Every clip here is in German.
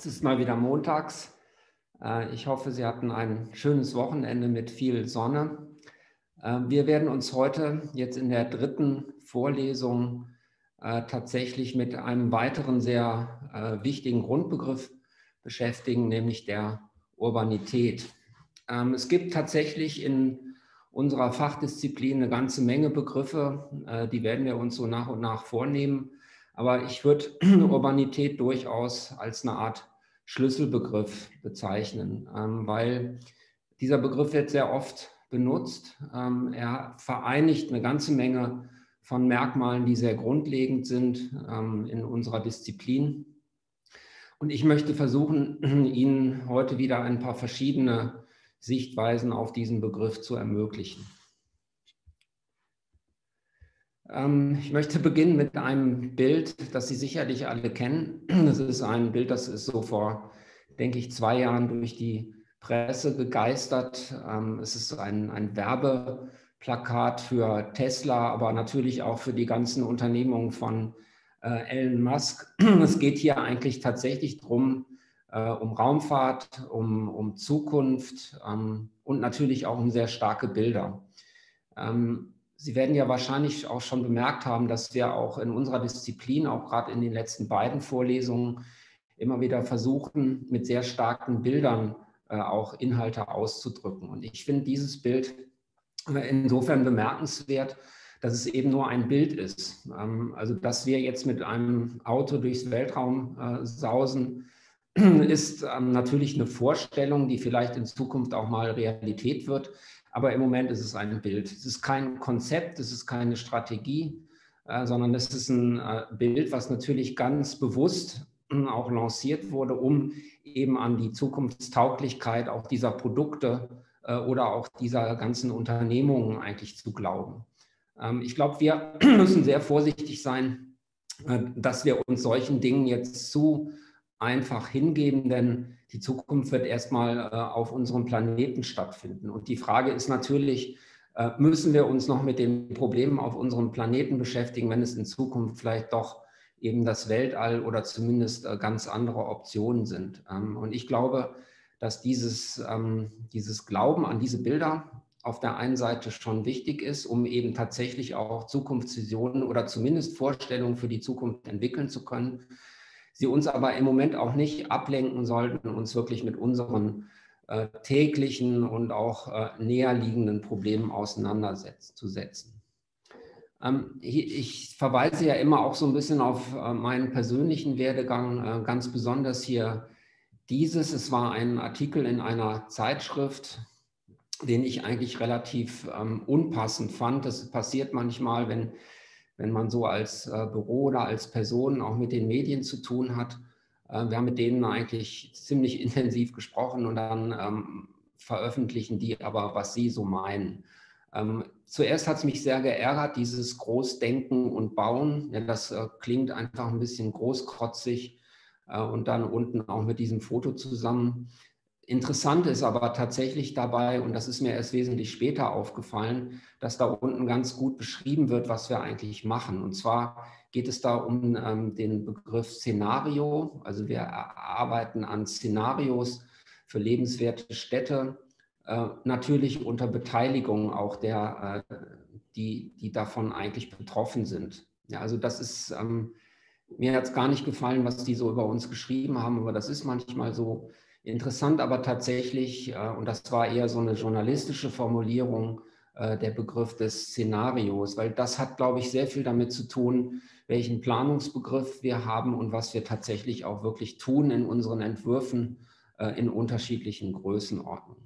Es ist mal wieder montags. Ich hoffe, Sie hatten ein schönes Wochenende mit viel Sonne. Wir werden uns heute jetzt in der dritten Vorlesung tatsächlich mit einem weiteren sehr wichtigen Grundbegriff beschäftigen, nämlich der Urbanität. Es gibt tatsächlich in unserer Fachdisziplin eine ganze Menge Begriffe, die werden wir uns so nach und nach vornehmen. Aber ich würde Urbanität durchaus als eine Art Schlüsselbegriff bezeichnen, weil dieser Begriff wird sehr oft benutzt. Er vereinigt eine ganze Menge von Merkmalen, die sehr grundlegend sind in unserer Disziplin. Und ich möchte versuchen, Ihnen heute wieder ein paar verschiedene Sichtweisen auf diesen Begriff zu ermöglichen. Ich möchte beginnen mit einem Bild, das Sie sicherlich alle kennen. Das ist ein Bild, das ist so vor, denke ich, 2 Jahren durch die Presse gegeistert. Es ist ein Werbeplakat für Tesla, aber natürlich auch für die ganzen Unternehmungen von Elon Musk. Es geht hier eigentlich tatsächlich darum, um Raumfahrt, um Zukunft und natürlich auch um sehr starke Bilder. Sie werden ja wahrscheinlich auch schon bemerkt haben, dass wir auch in unserer Disziplin, auch gerade in den letzten beiden Vorlesungen, immer wieder versuchen, mit sehr starken Bildern auch Inhalte auszudrücken. Und ich finde dieses Bild insofern bemerkenswert, dass es eben nur ein Bild ist. Also, dass wir jetzt mit einem Auto durchs Weltraum sausen, ist natürlich eine Vorstellung, die vielleicht in Zukunft auch mal Realität wird. Aber im Moment ist es ein Bild. Es ist kein Konzept, es ist keine Strategie, sondern es ist ein Bild, was natürlich ganz bewusst auch lanciert wurde, um eben an die Zukunftstauglichkeit auch dieser Produkte oder auch dieser ganzen Unternehmungen eigentlich zu glauben. Ich glaube, wir müssen sehr vorsichtig sein, dass wir uns solchen Dingen jetzt zu einfach hingeben, denn die Zukunft wird erstmal auf unserem Planeten stattfinden. Und die Frage ist natürlich, müssen wir uns noch mit den Problemen auf unserem Planeten beschäftigen, wenn es in Zukunft vielleicht doch eben das Weltall oder zumindest ganz andere Optionen sind. Und ich glaube, dass dieses Glauben an diese Bilder auf der einen Seite schon wichtig ist, um eben tatsächlich auch Zukunftsvisionen oder zumindest Vorstellungen für die Zukunft entwickeln zu können. Sie uns aber im Moment auch nicht ablenken sollten, uns wirklich mit unseren täglichen und auch näher liegenden Problemen auseinanderzusetzen. Ich verweise ja immer auch so ein bisschen auf meinen persönlichen Werdegang, ganz besonders hier dieses. Es war ein Artikel in einer Zeitschrift, den ich eigentlich relativ unpassend fand. Das passiert manchmal, wenn man so als Büro oder als Person auch mit den Medien zu tun hat. Wir haben mit denen eigentlich ziemlich intensiv gesprochen und dann veröffentlichen die aber, was sie so meinen. Zuerst hat es mich sehr geärgert, dieses Großdenken und Bauen. Ja, das klingt einfach ein bisschen großkotzig und dann unten auch mit diesem Foto zusammen. Interessant ist aber tatsächlich dabei, und das ist mir erst wesentlich später aufgefallen, dass da unten ganz gut beschrieben wird, was wir eigentlich machen. Und zwar geht es da um den Begriff Szenario. Also wir arbeiten an Szenarios für lebenswerte Städte, natürlich unter Beteiligung auch der, die davon eigentlich betroffen sind. Ja, also das ist, mir hat es gar nicht gefallen, was die so über uns geschrieben haben, aber das ist manchmal so. Interessant aber tatsächlich, und das war eher so eine journalistische Formulierung, der Begriff des Szenarios, weil das hat, glaube ich, sehr viel damit zu tun, welchen Planungsbegriff wir haben und was wir tatsächlich auch wirklich tun in unseren Entwürfen in unterschiedlichen Größenordnungen.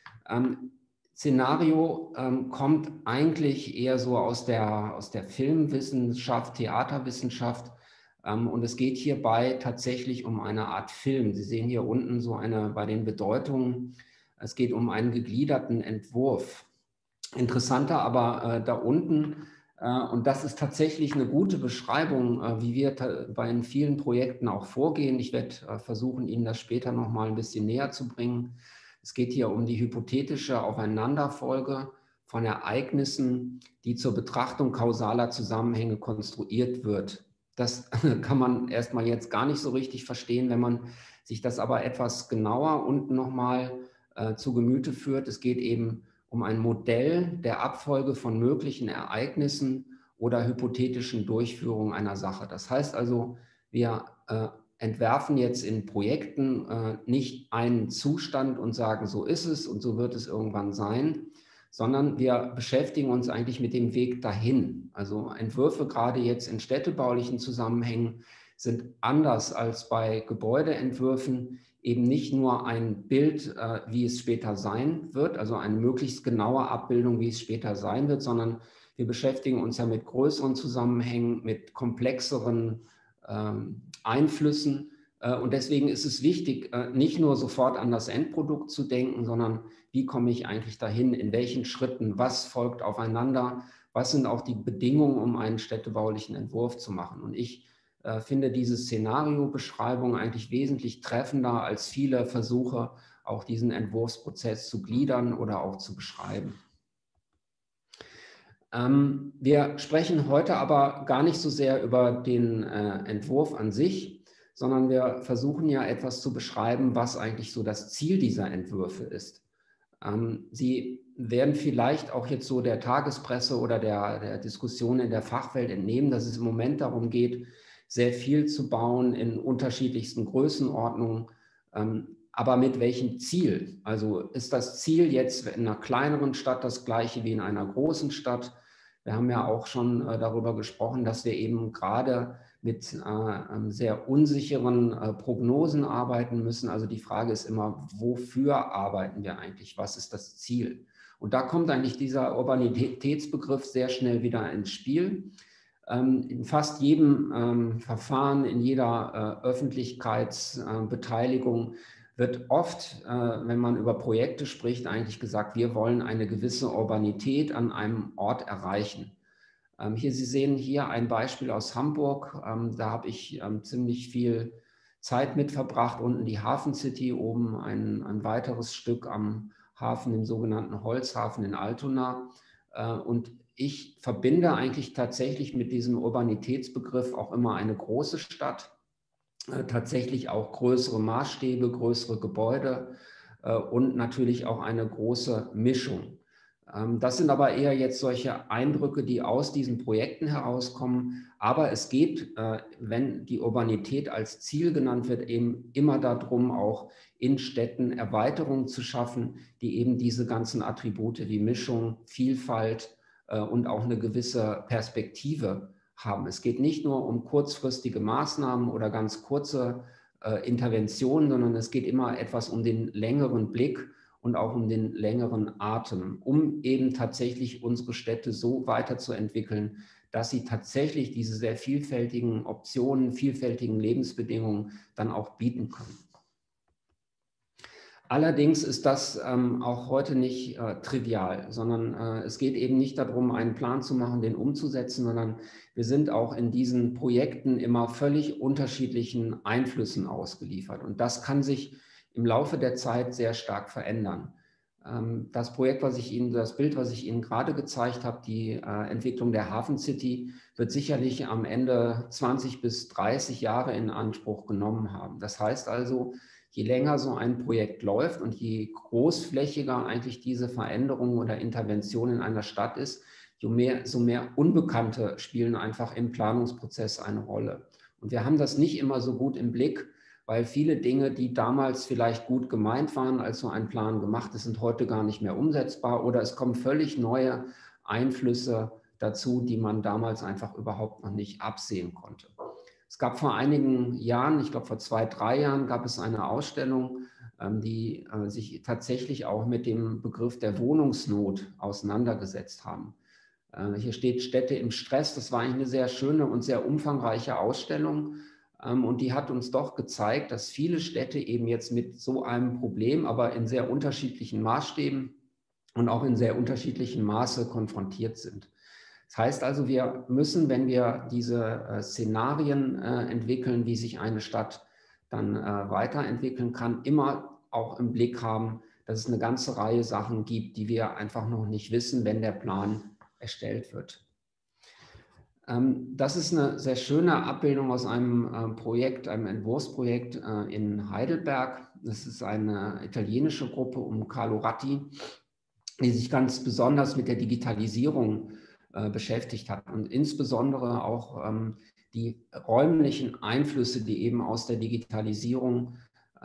Szenario kommt eigentlich eher so aus der Filmwissenschaft, Theaterwissenschaft. Und es geht hierbei tatsächlich um eine Art Film. Sie sehen hier unten so bei den Bedeutungen, es geht um einen gegliederten Entwurf. Interessanter aber da unten, und das ist tatsächlich eine gute Beschreibung, wie wir bei vielen Projekten auch vorgehen. Ich werde versuchen, Ihnen das später noch mal ein bisschen näher zu bringen. Es geht hier um die hypothetische Aufeinanderfolge von Ereignissen, die zur Betrachtung kausaler Zusammenhänge konstruiert wird. Das kann man erstmal jetzt gar nicht so richtig verstehen, wenn man sich das aber etwas genauer unten nochmal zu Gemüte führt. Es geht eben um ein Modell der Abfolge von möglichen Ereignissen oder hypothetischen Durchführungen einer Sache. Das heißt also, wir entwerfen jetzt in Projekten nicht einen Zustand und sagen, so ist es und so wird es irgendwann sein, sondern wir beschäftigen uns eigentlich mit dem Weg dahin. Also Entwürfe gerade jetzt in städtebaulichen Zusammenhängen sind anders als bei Gebäudeentwürfen eben nicht nur ein Bild, wie es später sein wird, also eine möglichst genaue Abbildung, wie es später sein wird, sondern wir beschäftigen uns ja mit größeren Zusammenhängen, mit komplexeren Einflüssen. Und deswegen ist es wichtig, nicht nur sofort an das Endprodukt zu denken, sondern wie komme ich eigentlich dahin, in welchen Schritten, was folgt aufeinander, was sind auch die Bedingungen, um einen städtebaulichen Entwurf zu machen. Und ich finde diese Szenariobeschreibung eigentlich wesentlich treffender als viele Versuche, auch diesen Entwurfsprozess zu gliedern oder auch zu beschreiben. Wir sprechen heute aber gar nicht so sehr über den Entwurf an sich, sondern wir versuchen ja etwas zu beschreiben, was eigentlich so das Ziel dieser Entwürfe ist. Sie werden vielleicht auch jetzt so der Tagespresse oder der Diskussion in der Fachwelt entnehmen, dass es im Moment darum geht, sehr viel zu bauen in unterschiedlichsten Größenordnungen. Aber mit welchem Ziel? Also ist das Ziel jetzt in einer kleineren Stadt das gleiche wie in einer großen Stadt? Wir haben ja auch schon darüber gesprochen, dass wir eben gerade mit sehr unsicheren Prognosen arbeiten müssen. Also die Frage ist immer, wofür arbeiten wir eigentlich? Was ist das Ziel? Und da kommt eigentlich dieser Urbanitätsbegriff sehr schnell wieder ins Spiel. In fast jedem Verfahren, in jeder Öffentlichkeitsbeteiligung wird oft, wenn man über Projekte spricht, eigentlich gesagt, wir wollen eine gewisse Urbanität an einem Ort erreichen. Sie sehen hier ein Beispiel aus Hamburg. Da habe ich ziemlich viel Zeit mit verbracht. Unten die Hafen City, oben ein weiteres Stück am Hafen, dem sogenannten Holzhafen in Altona. Und ich verbinde eigentlich tatsächlich mit diesem Urbanitätsbegriff auch immer eine große Stadt, tatsächlich auch größere Maßstäbe, größere Gebäude und natürlich auch eine große Mischung. Das sind aber eher jetzt solche Eindrücke, die aus diesen Projekten herauskommen. Aber es geht, wenn die Urbanität als Ziel genannt wird, eben immer darum, auch in Städten Erweiterungen zu schaffen, die eben diese ganzen Attribute wie Mischung, Vielfalt und auch eine gewisse Perspektive haben. Es geht nicht nur um kurzfristige Maßnahmen oder ganz kurze Interventionen, sondern es geht immer etwas um den längeren Blick und auch um den längeren Atem, um eben tatsächlich unsere Städte so weiterzuentwickeln, dass sie tatsächlich diese sehr vielfältigen Optionen, vielfältigen Lebensbedingungen dann auch bieten können. Allerdings ist das auch heute nicht trivial, sondern es geht eben nicht darum, einen Plan zu machen, den umzusetzen, sondern wir sind auch in diesen Projekten immer völlig unterschiedlichen Einflüssen ausgeliefert. Und das kann sich im Laufe der Zeit sehr stark verändern. Das Bild, was ich Ihnen gerade gezeigt habe, die Entwicklung der Hafen City, wird sicherlich am Ende 20 bis 30 Jahre in Anspruch genommen haben. Das heißt also, je länger so ein Projekt läuft und je großflächiger eigentlich diese Veränderung oder Intervention in einer Stadt ist, so mehr Unbekannte spielen einfach im Planungsprozess eine Rolle. Und wir haben das nicht immer so gut im Blick, weil viele Dinge, die damals vielleicht gut gemeint waren, als so ein Plan gemacht ist, sind heute gar nicht mehr umsetzbar oder es kommen völlig neue Einflüsse dazu, die man damals einfach überhaupt noch nicht absehen konnte. Es gab vor einigen Jahren, ich glaube vor 2, 3 Jahren, gab es eine Ausstellung, die sich tatsächlich auch mit dem Begriff der Wohnungsnot auseinandergesetzt haben. Hier steht Städte im Stress. Das war eigentlich eine sehr schöne und sehr umfangreiche Ausstellung. Und die hat uns doch gezeigt, dass viele Städte eben jetzt mit so einem Problem, aber in sehr unterschiedlichen Maßstäben und auch in sehr unterschiedlichem Maße konfrontiert sind. Das heißt also, wir müssen, wenn wir diese Szenarien entwickeln, wie sich eine Stadt dann weiterentwickeln kann, immer auch im Blick haben, dass es eine ganze Reihe Sachen gibt, die wir einfach noch nicht wissen, wenn der Plan erstellt wird. Das ist eine sehr schöne Abbildung aus einem Projekt, einem Entwurfsprojekt in Heidelberg. Das ist eine italienische Gruppe um Carlo Ratti, die sich ganz besonders mit der Digitalisierung beschäftigt hat und insbesondere auch die räumlichen Einflüsse, die eben aus der Digitalisierung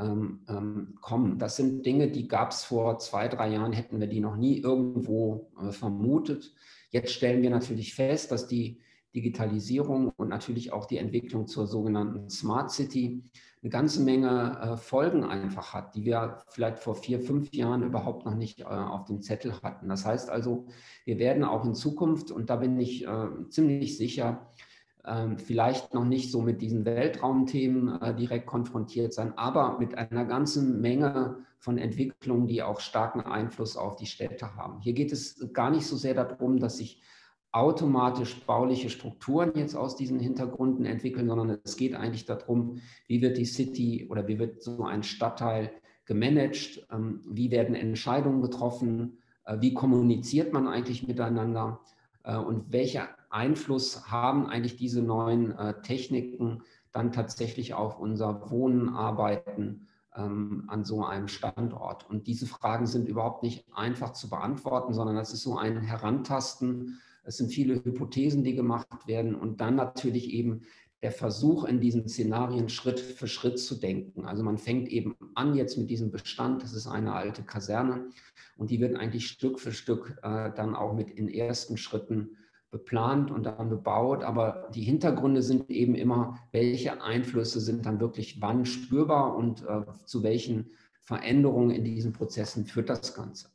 kommen. Das sind Dinge, die gab es vor 2, 3 Jahren, hätten wir die noch nie irgendwo vermutet. Jetzt stellen wir natürlich fest, dass die Digitalisierung und natürlich auch die Entwicklung zur sogenannten Smart City eine ganze Menge Folgen einfach hat, die wir vielleicht vor 4, 5 Jahren überhaupt noch nicht auf dem Zettel hatten. Das heißt also, wir werden auch in Zukunft, und da bin ich ziemlich sicher, vielleicht noch nicht so mit diesen Weltraumthemen direkt konfrontiert sein, aber mit einer ganzen Menge von Entwicklungen, die auch starken Einfluss auf die Städte haben. Hier geht es gar nicht so sehr darum, dass sich automatisch bauliche Strukturen jetzt aus diesen Hintergründen entwickeln, sondern es geht eigentlich darum, wie wird die City oder wie wird so ein Stadtteil gemanagt, wie werden Entscheidungen getroffen, wie kommuniziert man eigentlich miteinander und welcher Einfluss haben eigentlich diese neuen Techniken dann tatsächlich auf unser Wohnen, Arbeiten an so einem Standort. Und diese Fragen sind überhaupt nicht einfach zu beantworten, sondern das ist so ein Herantasten. Es sind viele Hypothesen, die gemacht werden und dann natürlich eben der Versuch, in diesen Szenarien Schritt für Schritt zu denken. Also man fängt eben an jetzt mit diesem Bestand, das ist eine alte Kaserne und die wird eigentlich Stück für Stück dann auch mit in ersten Schritten beplant und dann bebaut. Aber die Hintergründe sind eben immer, welche Einflüsse sind dann wirklich wann spürbar und zu welchen Veränderungen in diesen Prozessen führt das Ganze.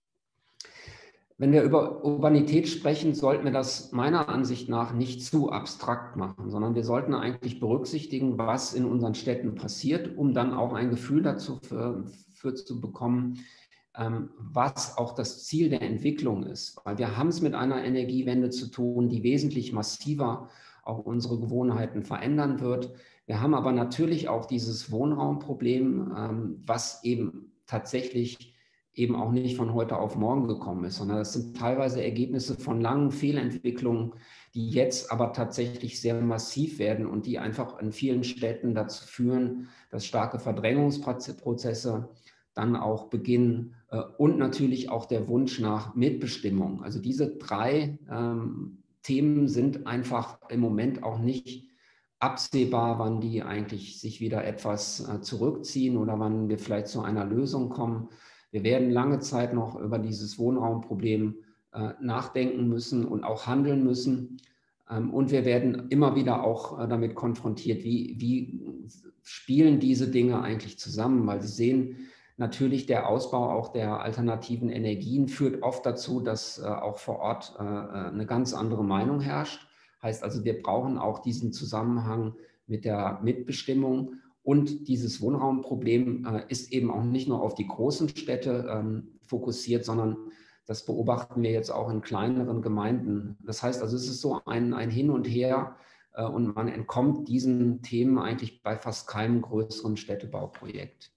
Wenn wir über Urbanität sprechen, sollten wir das meiner Ansicht nach nicht zu abstrakt machen, sondern wir sollten eigentlich berücksichtigen, was in unseren Städten passiert, um dann auch ein Gefühl dazu für zu bekommen, was auch das Ziel der Entwicklung ist. Weil wir haben es mit einer Energiewende zu tun, die wesentlich massiver auch unsere Gewohnheiten verändern wird. Wir haben aber natürlich auch dieses Wohnraumproblem, was eben tatsächlich eben auch nicht von heute auf morgen gekommen ist, sondern das sind teilweise Ergebnisse von langen Fehlentwicklungen, die jetzt aber tatsächlich sehr massiv werden und die einfach in vielen Städten dazu führen, dass starke Verdrängungsprozesse dann auch beginnen und natürlich auch der Wunsch nach Mitbestimmung. Also diese drei Themen sind einfach im Moment auch nicht absehbar, wann die eigentlich sich wieder etwas zurückziehen oder wann wir vielleicht zu einer Lösung kommen. Wir werden lange Zeit noch über dieses Wohnraumproblem nachdenken müssen und auch handeln müssen. Und wir werden immer wieder auch damit konfrontiert, wie spielen diese Dinge eigentlich zusammen, weil Sie sehen, natürlich der Ausbau auch der alternativen Energien führt oft dazu, dass auch vor Ort eine ganz andere Meinung herrscht. Heißt also, wir brauchen auch diesen Zusammenhang mit der Mitbestimmung. Und dieses Wohnraumproblem ist eben auch nicht nur auf die großen Städte fokussiert, sondern das beobachten wir jetzt auch in kleineren Gemeinden. Das heißt also, es ist so ein Hin und Her und man entkommt diesen Themen eigentlich bei fast keinem größeren Städtebauprojekt.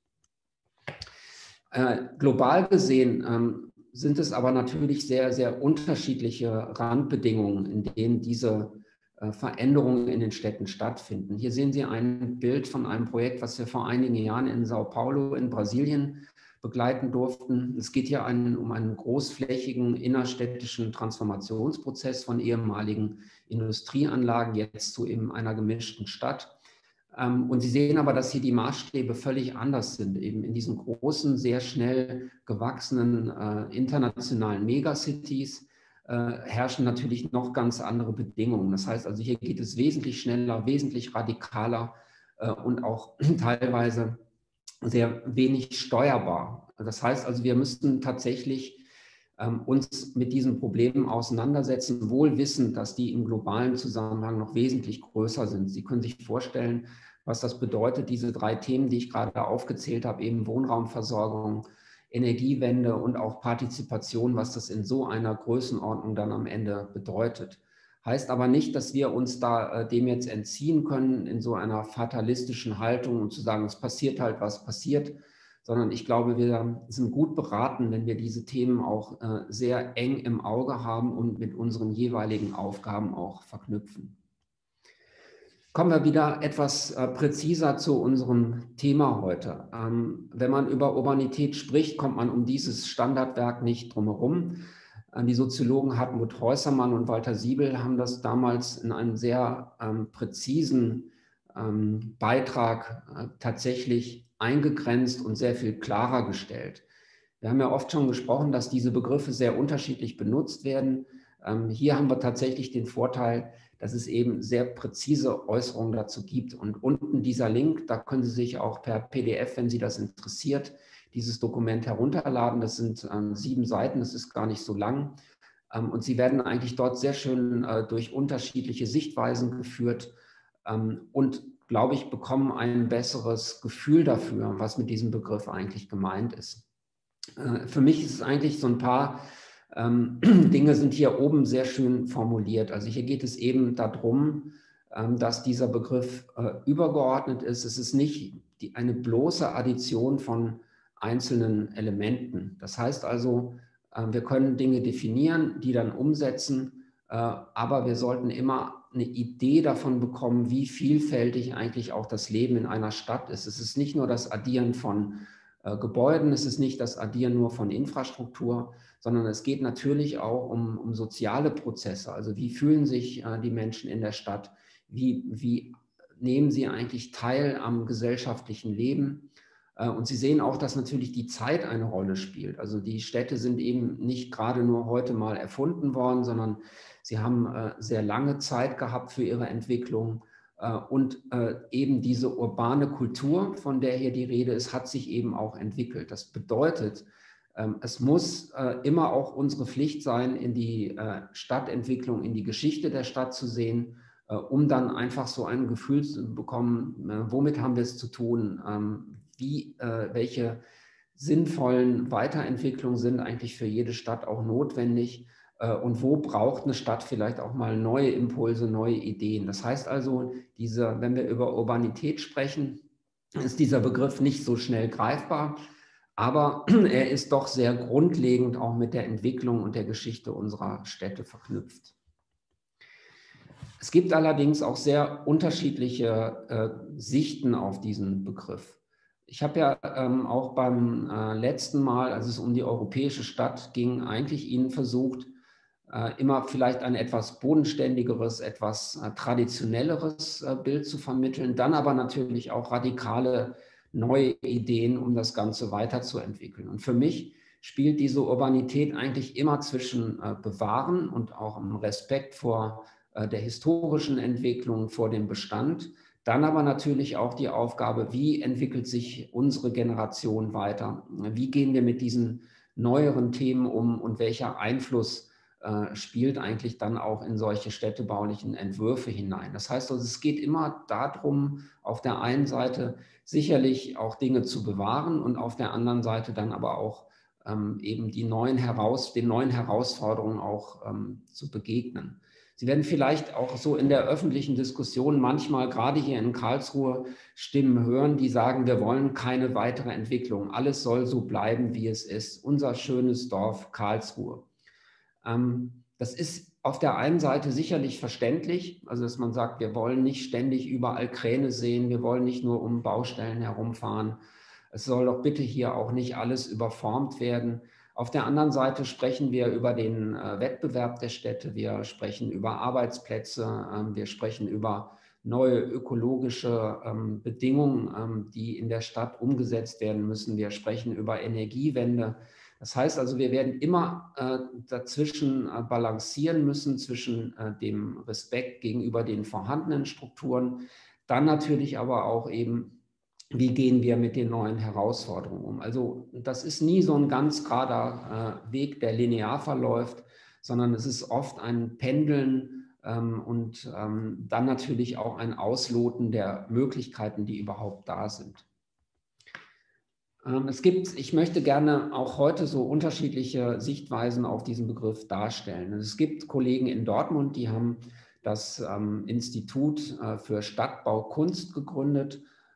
Global gesehen sind es aber natürlich sehr, sehr unterschiedliche Randbedingungen, in denen diese Veränderungen in den Städten stattfinden. Hier sehen Sie ein Bild von einem Projekt, was wir vor einigen Jahren in Sao Paulo in Brasilien begleiten durften. Es geht hier um einen großflächigen innerstädtischen Transformationsprozess von ehemaligen Industrieanlagen jetzt zu eben einer gemischten Stadt. Und Sie sehen aber, dass hier die Maßstäbe völlig anders sind. Eben in diesen großen, sehr schnell gewachsenen internationalen Megacities herrschen natürlich noch ganz andere Bedingungen. Das heißt also, hier geht es wesentlich schneller, wesentlich radikaler und auch teilweise sehr wenig steuerbar. Das heißt also, wir müssten tatsächlich uns mit diesen Problemen auseinandersetzen, wohl wissend, dass die im globalen Zusammenhang noch wesentlich größer sind. Sie können sich vorstellen, was das bedeutet, diese drei Themen, die ich gerade aufgezählt habe, eben Wohnraumversorgung, Energiewende und auch Partizipation, was das in so einer Größenordnung dann am Ende bedeutet. Heißt aber nicht, dass wir uns da dem jetzt entziehen können in so einer fatalistischen Haltung und zu sagen, es passiert halt, was passiert, sondern ich glaube, wir sind gut beraten, wenn wir diese Themen auch sehr eng im Auge haben und mit unseren jeweiligen Aufgaben auch verknüpfen. Kommen wir wieder etwas präziser zu unserem Thema heute. Wenn man über Urbanität spricht, kommt man um dieses Standardwerk nicht drumherum. Die Soziologen Hartmut Häusermann und Walter Siebel haben das damals in einem sehr präzisen Beitrag tatsächlich eingegrenzt und sehr viel klarer gestellt. Wir haben ja oft schon gesprochen, dass diese Begriffe sehr unterschiedlich benutzt werden. Hier haben wir tatsächlich den Vorteil, dass es eben sehr präzise Äußerungen dazu gibt. Und unten dieser Link, da können Sie sich auch per PDF, wenn Sie das interessiert, dieses Dokument herunterladen. Das sind 7 Seiten, das ist gar nicht so lang. Und Sie werden eigentlich dort sehr schön durch unterschiedliche Sichtweisen geführt und, glaube ich, bekommen ein besseres Gefühl dafür, was mit diesem Begriff eigentlich gemeint ist. Für mich ist es eigentlich so ein paar Dinge sind hier oben sehr schön formuliert. Also hier geht es eben darum, dass dieser Begriff übergeordnet ist. Es ist nicht eine bloße Addition von einzelnen Elementen. Das heißt also, wir können Dinge definieren, die dann umsetzen, aber wir sollten immer eine Idee davon bekommen, wie vielfältig eigentlich auch das Leben in einer Stadt ist. Es ist nicht nur das Addieren von Gebäuden, es ist nicht das Addieren nur von Infrastruktur, sondern es geht natürlich auch um soziale Prozesse. Also wie fühlen sich die Menschen in der Stadt? Wie nehmen sie eigentlich teil am gesellschaftlichen Leben? Und Sie sehen auch, dass natürlich die Zeit eine Rolle spielt. Also die Städte sind eben nicht gerade nur heute mal erfunden worden, sondern sie haben sehr lange Zeit gehabt für ihre Entwicklung. Und eben diese urbane Kultur, von der hier die Rede ist, hat sich eben auch entwickelt. Das bedeutet, es muss immer auch unsere Pflicht sein, in die Stadtentwicklung, in die Geschichte der Stadt zu sehen, um dann einfach so ein Gefühl zu bekommen, womit haben wir es zu tun, welche sinnvollen Weiterentwicklungen sind eigentlich für jede Stadt auch notwendig und wo braucht eine Stadt vielleicht auch mal neue Impulse, neue Ideen. Das heißt also, wenn wir über Urbanität sprechen, ist dieser Begriff nicht so schnell greifbar, aber er ist doch sehr grundlegend auch mit der Entwicklung und der Geschichte unserer Städte verknüpft. Es gibt allerdings auch sehr unterschiedliche Sichten auf diesen Begriff. Ich habe ja auch beim letzten Mal, als es um die europäische Stadt ging, eigentlich Ihnen versucht, immer vielleicht ein etwas bodenständigeres, etwas traditionelleres Bild zu vermitteln, dann aber natürlich auch radikale neue Ideen, um das Ganze weiterzuentwickeln. Und für mich spielt diese Urbanität eigentlich immer zwischen Bewahren und auch im Respekt vor der historischen Entwicklung, vor dem Bestand, dann aber natürlich auch die Aufgabe, wie entwickelt sich unsere Generation weiter? Wie gehen wir mit diesen neueren Themen um und welcher Einfluss spielt eigentlich dann auch in solche städtebaulichen Entwürfe hinein. Das heißt also, es geht immer darum, auf der einen Seite sicherlich auch Dinge zu bewahren und auf der anderen Seite dann aber auch eben den neuen Herausforderungen auch zu begegnen. Sie werden vielleicht auch so in der öffentlichen Diskussion manchmal, gerade hier in Karlsruhe, Stimmen hören, die sagen, wir wollen keine weitere Entwicklung. Alles soll so bleiben, wie es ist. Unser schönes Dorf Karlsruhe. Das ist auf der einen Seite sicherlich verständlich, also dass man sagt, wir wollen nicht ständig überall Kräne sehen, wir wollen nicht nur um Baustellen herumfahren. Es soll doch bitte hier auch nicht alles überformt werden. Auf der anderen Seite sprechen wir über den Wettbewerb der Städte, wir sprechen über Arbeitsplätze, wir sprechen über neue ökologische Bedingungen, die in der Stadt umgesetzt werden müssen. Wir sprechen über Energiewende. Das heißt also, wir werden immer dazwischen balancieren müssen, zwischen dem Respekt gegenüber den vorhandenen Strukturen, dann natürlich aber auch eben, wie gehen wir mit den neuen Herausforderungen um. Also das ist nie so ein ganz gerader Weg, der linear verläuft, sondern es ist oft ein Pendeln und dann natürlich auch ein Ausloten der Möglichkeiten, die überhaupt da sind. Ich möchte gerne auch heute so unterschiedliche Sichtweisen auf diesen Begriff darstellen. Es gibt Kollegen in Dortmund, die haben das Institut für Stadtbaukunst gegründet.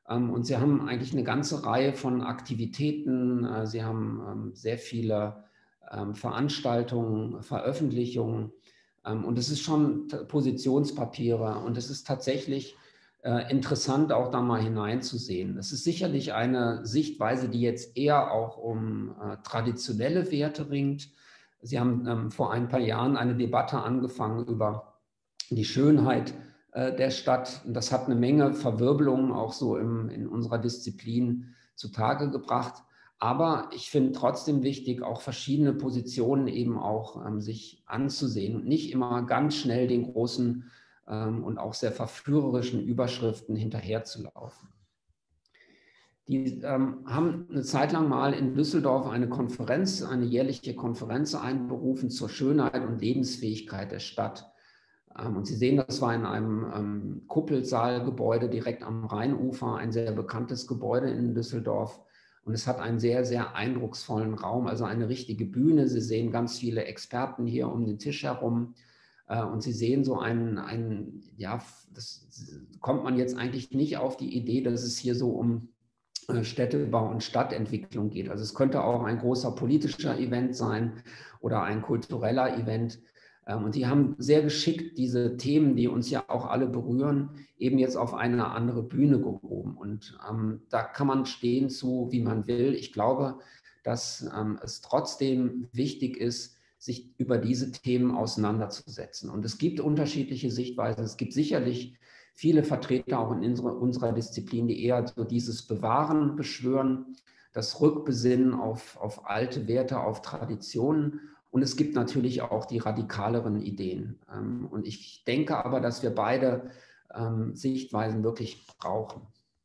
Und sie haben eigentlich eine ganze Reihe von Aktivitäten. Sie haben sehr viele Veranstaltungen, Veröffentlichungen. Und es ist schon Positionspapiere. Und es ist tatsächlich interessant, auch da mal hineinzusehen. Es ist sicherlich eine Sichtweise, die jetzt eher auch um traditionelle Werte ringt. Sie haben vor ein paar Jahren eine Debatte angefangen über die Schönheit der Stadt. Und das hat eine Menge Verwirbelungen auch so in unserer Disziplin zutage gebracht. Aber ich finde trotzdem wichtig, auch verschiedene Positionen eben auch sich anzusehen und nicht immer ganz schnell den großen und auch sehr verführerischen Überschriften hinterherzulaufen. Die haben eine Zeit lang mal in Düsseldorf eine Konferenz, eine jährliche Konferenz einberufen zur Schönheit und Lebensfähigkeit der Stadt. Und Sie sehen, das war in einem Kuppelsaalgebäude direkt am Rheinufer, ein sehr bekanntes Gebäude in Düsseldorf. Und es hat einen sehr, sehr eindrucksvollen Raum, also eine richtige Bühne. Sie sehen ganz viele Experten hier um den Tisch herum. Und Sie sehen so ja, das kommt man jetzt eigentlich nicht auf die Idee, dass es hier so um Städtebau und Stadtentwicklung geht. Also es könnte auch ein großer politischer Event sein oder ein kultureller Event. Und die haben sehr geschickt diese Themen, die uns ja auch alle berühren, eben jetzt auf eine andere Bühne gehoben. Und da kann man stehen zu, wie man will. Ich glaube, dass es trotzdem wichtig ist, sich über diese Themen auseinanderzusetzen. Und es gibt unterschiedliche Sichtweisen. Es gibt sicherlich viele Vertreter auch in unserer Disziplin, die eher so dieses Bewahren beschwören, das Rückbesinnen auf alte Werte, auf Traditionen. Und es gibt natürlich auch die radikaleren Ideen. Und ich denke aber, dass wir beide Sichtweisen wirklich brauchen.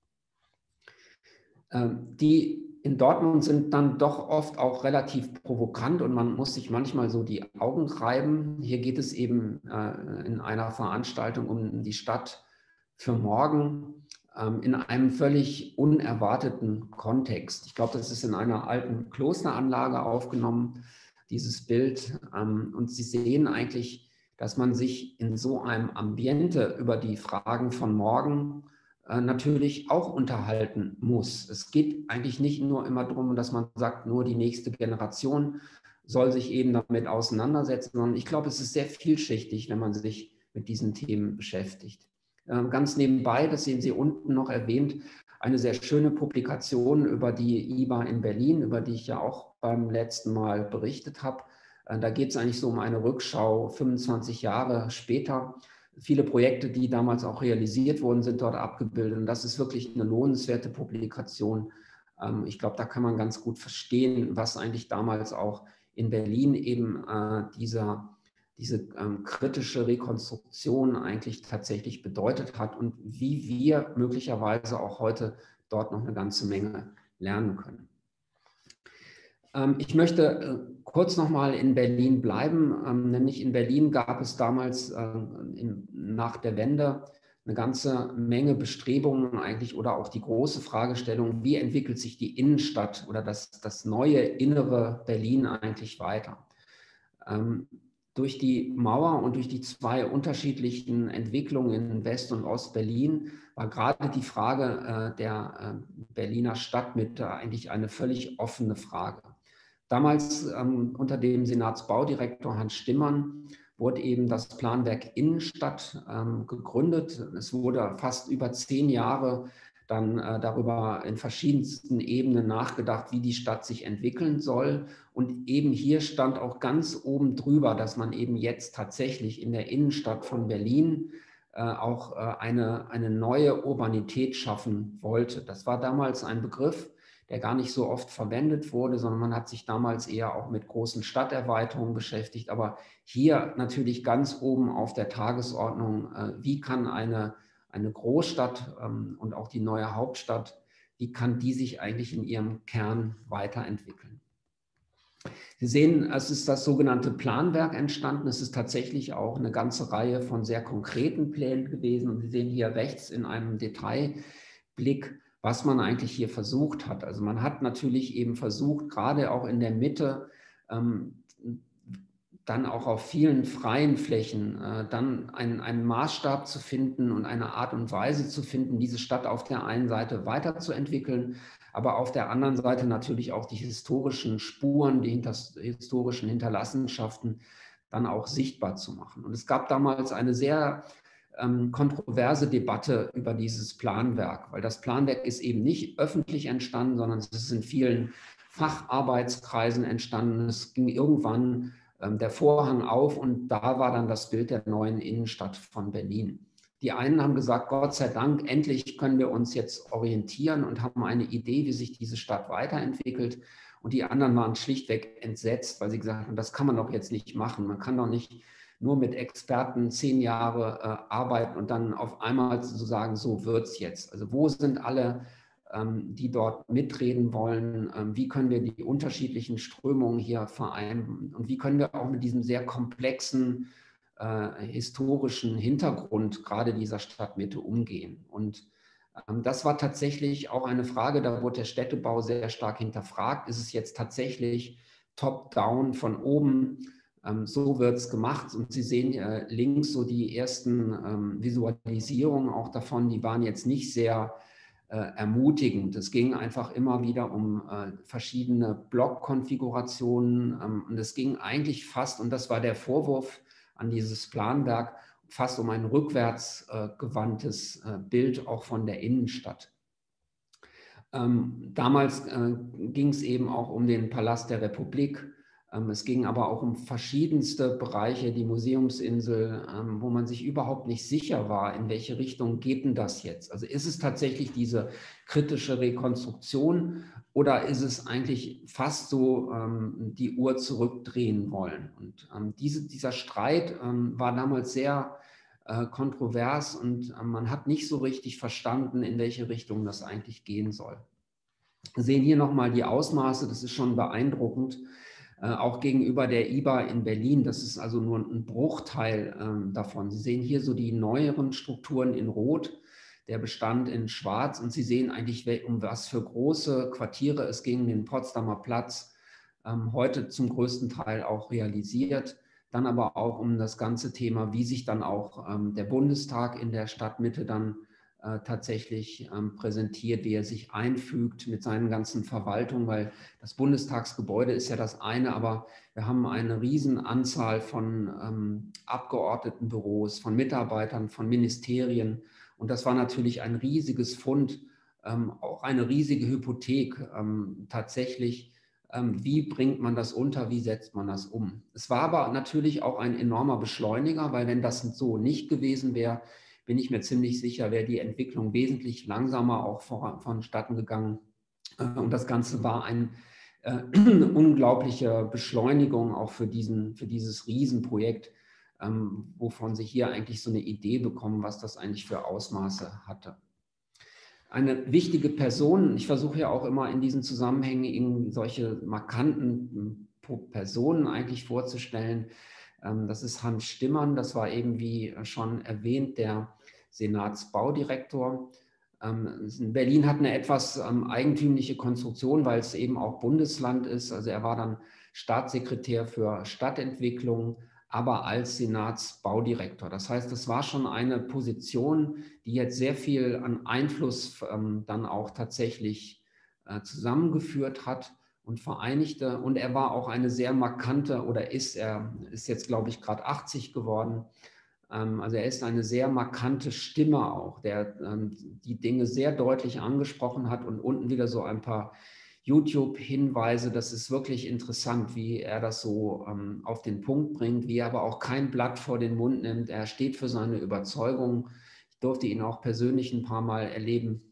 Die in Dortmund sind dann doch oft auch relativ provokant und man muss sich manchmal so die Augen reiben. Hier geht es eben in einer Veranstaltung um die Stadt für morgen in einem völlig unerwarteten Kontext. Ich glaube, das ist in einer alten Klosteranlage aufgenommen, dieses Bild. Und Sie sehen eigentlich, dass man sich in so einem Ambiente über die Fragen von morgen natürlich auch unterhalten muss. Es geht eigentlich nicht nur immer darum, dass man sagt, nur die nächste Generation soll sich eben damit auseinandersetzen, sondern ich glaube, es ist sehr vielschichtig, wenn man sich mit diesen Themen beschäftigt. Ganz nebenbei, das sehen Sie unten noch erwähnt, eine sehr schöne Publikation über die IBA in Berlin, über die ich ja auch beim letzten Mal berichtet habe. Da geht es eigentlich so um eine Rückschau 25 Jahre später. Viele Projekte, die damals auch realisiert wurden, sind dort abgebildet. Und das ist wirklich eine lohnenswerte Publikation. Ich glaube, da kann man ganz gut verstehen, was eigentlich damals auch in Berlin eben diese kritische Rekonstruktion eigentlich tatsächlich bedeutet hat und wie wir möglicherweise auch heute dort noch eine ganze Menge lernen können. Ich möchte kurz noch mal in Berlin bleiben, nämlich in Berlin gab es damals nach der Wende eine ganze Menge Bestrebungen eigentlich oder auch die große Fragestellung, wie entwickelt sich die Innenstadt oder das neue innere Berlin eigentlich weiter? Durch die Mauer und durch die zwei unterschiedlichen Entwicklungen in West- und Ost-Berlin war gerade die Frage der Berliner Stadtmitte eigentlich eine völlig offene Frage. Damals unter dem Senatsbaudirektor Hans Stimmern wurde eben das Planwerk Innenstadt gegründet. Es wurde fast über 10 Jahre dann darüber in verschiedensten Ebenen nachgedacht, wie die Stadt sich entwickeln soll. Und eben hier stand auch ganz oben drüber, dass man eben jetzt tatsächlich in der Innenstadt von Berlin auch eine neue Urbanität schaffen wollte. Das war damals ein Begriff, der gar nicht so oft verwendet wurde, sondern man hat sich damals eher auch mit großen Stadterweiterungen beschäftigt. Aber hier natürlich ganz oben auf der Tagesordnung, wie kann eine Großstadt und auch die neue Hauptstadt, wie kann die sich eigentlich in ihrem Kern weiterentwickeln? Sie sehen, es ist das sogenannte Planwerk entstanden. Es ist tatsächlich auch eine ganze Reihe von sehr konkreten Plänen gewesen. Und Sie sehen hier rechts in einem Detailblick, was man eigentlich hier versucht hat. Also man hat natürlich eben versucht, gerade auch in der Mitte dann auch auf vielen freien Flächen, dann einen Maßstab zu finden und eine Art und Weise zu finden, diese Stadt auf der einen Seite weiterzuentwickeln, aber auf der anderen Seite natürlich auch die historischen Spuren, die historischen Hinterlassenschaften dann auch sichtbar zu machen. Und es gab damals eine sehr kontroverse Debatte über dieses Planwerk, weil das Planwerk ist eben nicht öffentlich entstanden, sondern es ist in vielen Facharbeitskreisen entstanden. Es ging irgendwann der Vorhang auf und da war dann das Bild der neuen Innenstadt von Berlin. Die einen haben gesagt, Gott sei Dank, endlich können wir uns jetzt orientieren und haben eine Idee, wie sich diese Stadt weiterentwickelt. Und die anderen waren schlichtweg entsetzt, weil sie gesagt haben, das kann man doch jetzt nicht machen. Man kann doch nicht nur mit Experten 10 Jahre arbeiten und dann auf einmal so sagen, so wird es jetzt. Also wo sind alle, die dort mitreden wollen? Wie können wir die unterschiedlichen Strömungen hier vereinen? Und wie können wir auch mit diesem sehr komplexen historischen Hintergrund gerade dieser Stadtmitte umgehen? Und das war tatsächlich auch eine Frage, da wurde der Städtebau sehr stark hinterfragt. Ist es jetzt tatsächlich top-down von oben? So wird es gemacht und Sie sehen links so die ersten Visualisierungen auch davon, die waren jetzt nicht sehr ermutigend. Es ging einfach immer wieder um verschiedene Blockkonfigurationen und es ging eigentlich fast, und das war der Vorwurf an dieses Planwerk, fast um ein rückwärts gewandtes Bild auch von der Innenstadt. Damals ging es eben auch um den Palast der Republik. Es ging aber auch um verschiedenste Bereiche, die Museumsinsel, wo man sich überhaupt nicht sicher war, in welche Richtung geht denn das jetzt? Also ist es tatsächlich diese kritische Rekonstruktion oder ist es eigentlich fast so die Uhr zurückdrehen wollen? Und dieser Streit war damals sehr kontrovers und man hat nicht so richtig verstanden, in welche Richtung das eigentlich gehen soll. Wir sehen hier nochmal die Ausmaße, das ist schon beeindruckend, auch gegenüber der IBA in Berlin. Das ist also nur ein Bruchteil davon. Sie sehen hier so die neueren Strukturen in Rot, der Bestand in Schwarz und Sie sehen eigentlich, um was für große Quartiere es ging, den Potsdamer Platz, heute zum größten Teil auch realisiert. Dann aber auch um das ganze Thema, wie sich dann auch der Bundestag in der Stadtmitte dann tatsächlich präsentiert, wie er sich einfügt mit seinen ganzen Verwaltungen, weil das Bundestagsgebäude ist ja das eine, aber wir haben eine Riesenanzahl von Abgeordnetenbüros, von Mitarbeitern, von Ministerien und das war natürlich ein riesiges Fund, auch eine riesige Hypothek tatsächlich. Wie bringt man das unter, wie setzt man das um? Es war aber natürlich auch ein enormer Beschleuniger, weil wenn das so nicht gewesen wäre, bin ich mir ziemlich sicher, wäre die Entwicklung wesentlich langsamer auch vonstatten gegangen. Und das Ganze war eine unglaubliche Beschleunigung auch für dieses Riesenprojekt, wovon Sie hier eigentlich so eine Idee bekommen, was das eigentlich für Ausmaße hatte. Eine wichtige Person, ich versuche ja auch immer in diesen Zusammenhängen solche markanten Personen eigentlich vorzustellen. Das ist Hans Stimmern, das war eben wie schon erwähnt der Senatsbaudirektor. Berlin hat eine etwas eigentümliche Konstruktion, weil es eben auch Bundesland ist. Also er war dann Staatssekretär für Stadtentwicklung, aber als Senatsbaudirektor. Das heißt, das war schon eine Position, die jetzt sehr viel an Einfluss dann auch tatsächlich zusammengeführt hat und vereinigte. Und er war auch eine sehr markante, oder er ist jetzt, glaube ich, gerade 80 geworden. Also er ist eine sehr markante Stimme auch, der die Dinge sehr deutlich angesprochen hat und unten wieder so ein paar YouTube-Hinweise. Das ist wirklich interessant, wie er das so auf den Punkt bringt, wie er aber auch kein Blatt vor den Mund nimmt. Er steht für seine Überzeugung. Ich durfte ihn auch persönlich ein paar Mal erleben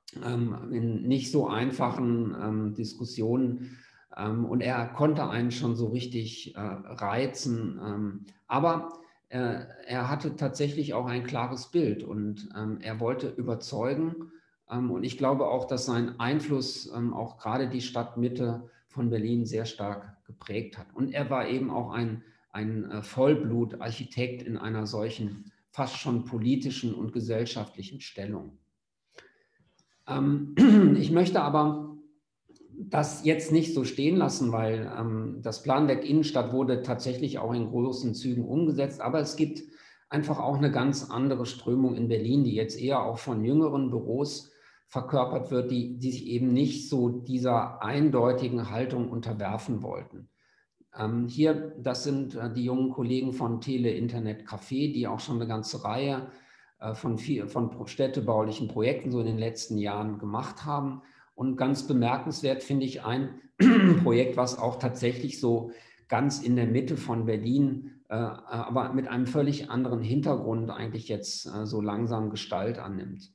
in nicht so einfachen Diskussionen. Und er konnte einen schon so richtig reizen. Aber er hatte tatsächlich auch ein klares Bild und er wollte überzeugen. Und ich glaube auch, dass sein Einfluss auch gerade die Stadtmitte von Berlin sehr stark geprägt hat. Und er war eben auch ein Vollblut-Architekt in einer solchen fast schon politischen und gesellschaftlichen Stellung. Ich möchte aber das jetzt nicht so stehen lassen, weil das Planwerk Innenstadt wurde tatsächlich auch in großen Zügen umgesetzt, aber es gibt einfach auch eine ganz andere Strömung in Berlin, die jetzt eher auch von jüngeren Büros verkörpert wird, die sich eben nicht so dieser eindeutigen Haltung unterwerfen wollten. Hier, das sind die jungen Kollegen von Tele Internet Café, die auch schon eine ganze Reihe von städtebaulichen Projekten so in den letzten Jahren gemacht haben. Und ganz bemerkenswert finde ich ein Projekt, was auch tatsächlich so ganz in der Mitte von Berlin, aber mit einem völlig anderen Hintergrund eigentlich jetzt so langsam Gestalt annimmt.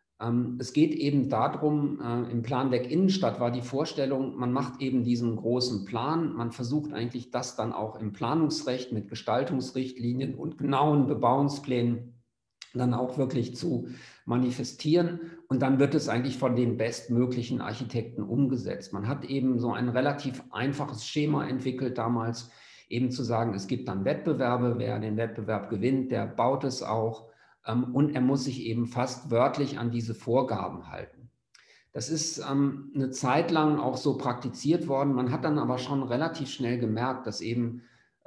Es geht eben darum, im Planwerk Innenstadt war die Vorstellung, man macht eben diesen großen Plan, man versucht eigentlich das dann auch im Planungsrecht mit Gestaltungsrichtlinien und genauen Bebauungsplänen dann auch wirklich zu manifestieren und dann wird es eigentlich von den bestmöglichen Architekten umgesetzt. Man hat eben so ein relativ einfaches Schema entwickelt damals, eben zu sagen, es gibt dann Wettbewerbe, wer den Wettbewerb gewinnt, der baut es auch und er muss sich eben fast wörtlich an diese Vorgaben halten. Das ist eine Zeit lang auch so praktiziert worden. Man hat dann aber schon relativ schnell gemerkt, dass eben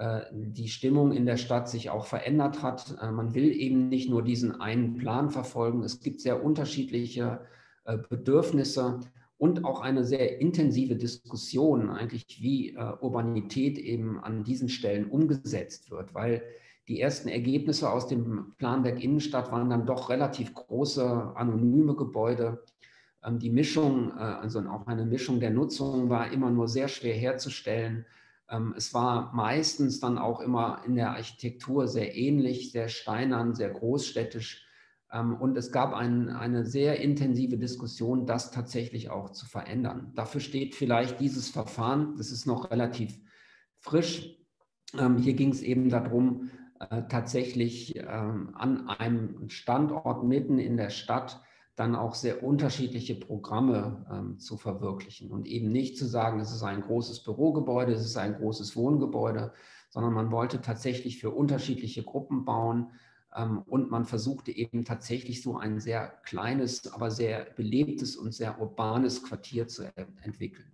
die Stimmung in der Stadt sich auch verändert hat. Man will eben nicht nur diesen einen Plan verfolgen. Es gibt sehr unterschiedliche Bedürfnisse und auch eine sehr intensive Diskussion eigentlich, wie Urbanität eben an diesen Stellen umgesetzt wird, weil die ersten Ergebnisse aus dem Planwerk Innenstadt waren dann doch relativ große anonyme Gebäude. Die Mischung, also auch eine Mischung der Nutzung war immer nur sehr schwer herzustellen. Es war meistens dann auch immer in der Architektur sehr ähnlich, sehr steinern, sehr großstädtisch. Und es gab eine sehr intensive Diskussion, das tatsächlich auch zu verändern. Dafür steht vielleicht dieses Verfahren, das ist noch relativ frisch. Hier ging es eben darum, tatsächlich an einem Standort mitten in der Stadt dann auch sehr unterschiedliche Programme zu verwirklichen und eben nicht zu sagen, es ist ein großes Bürogebäude, es ist ein großes Wohngebäude, sondern man wollte tatsächlich für unterschiedliche Gruppen bauen und man versuchte eben tatsächlich so ein sehr kleines, aber sehr belebtes und sehr urbanes Quartier zu entwickeln.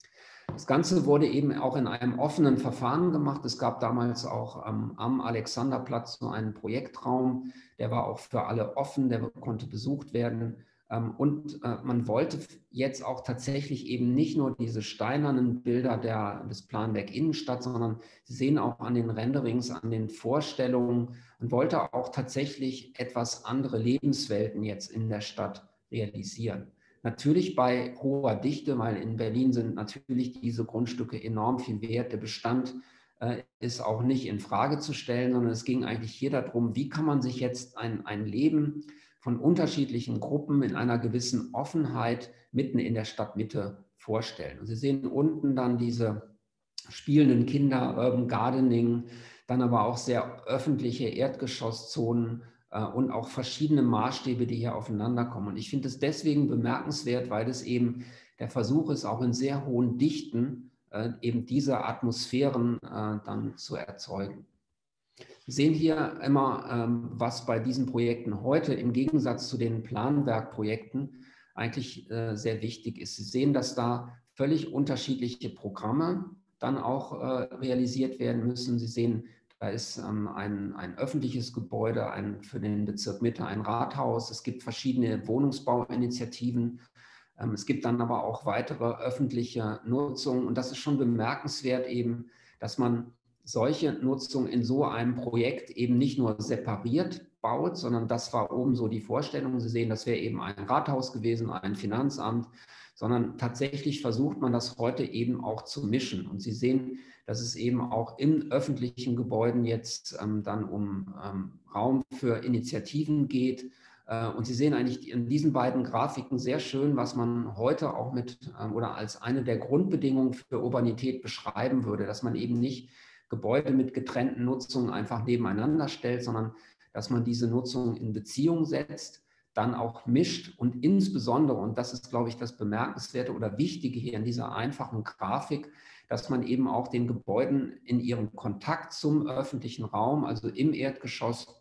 Das Ganze wurde eben auch in einem offenen Verfahren gemacht. Es gab damals auch am Alexanderplatz so einen Projektraum, der war auch für alle offen, der konnte besucht werden. Und man wollte jetzt auch tatsächlich eben nicht nur diese steinernen Bilder des Planwerk Innenstadt, sondern Sie sehen auch an den Renderings, an den Vorstellungen und wollte auch tatsächlich etwas andere Lebenswelten jetzt in der Stadt realisieren. Natürlich bei hoher Dichte, weil in Berlin sind natürlich diese Grundstücke enorm viel wert. Der Bestand ist auch nicht in Frage zu stellen, sondern es ging eigentlich hier darum, wie kann man sich jetzt ein Leben von unterschiedlichen Gruppen in einer gewissen Offenheit mitten in der Stadtmitte vorstellen. Und Sie sehen unten dann diese spielenden Kinder, Urban Gardening, dann aber auch sehr öffentliche Erdgeschosszonen und auch verschiedene Maßstäbe, die hier aufeinander kommen. Und ich finde es deswegen bemerkenswert, weil es eben der Versuch ist, auch in sehr hohen Dichten eben diese Atmosphären dann zu erzeugen. Wir sehen hier immer, was bei diesen Projekten heute im Gegensatz zu den Planwerkprojekten eigentlich sehr wichtig ist. Sie sehen, dass da völlig unterschiedliche Programme dann auch realisiert werden müssen. Sie sehen, da ist ein öffentliches Gebäude, für den Bezirk Mitte ein Rathaus. Es gibt verschiedene Wohnungsbauinitiativen. Es gibt dann aber auch weitere öffentliche Nutzungen. Und das ist schon bemerkenswert eben, dass man solche Nutzung in so einem Projekt eben nicht nur separiert baut, sondern das war oben so die Vorstellung. Sie sehen, das wäre eben ein Rathaus gewesen, ein Finanzamt, sondern tatsächlich versucht man das heute eben auch zu mischen. Und Sie sehen, dass es eben auch in öffentlichen Gebäuden jetzt dann um Raum für Initiativen geht. Und Sie sehen eigentlich in diesen beiden Grafiken sehr schön, was man heute auch oder als eine der Grundbedingungen für Urbanität beschreiben würde, dass man eben nicht Gebäude mit getrennten Nutzungen einfach nebeneinander stellt, sondern dass man diese Nutzung in Beziehung setzt, dann auch mischt und insbesondere, und das ist, glaube ich, das Bemerkenswerte oder Wichtige hier in dieser einfachen Grafik, dass man eben auch den Gebäuden in ihrem Kontakt zum öffentlichen Raum, also im Erdgeschoss,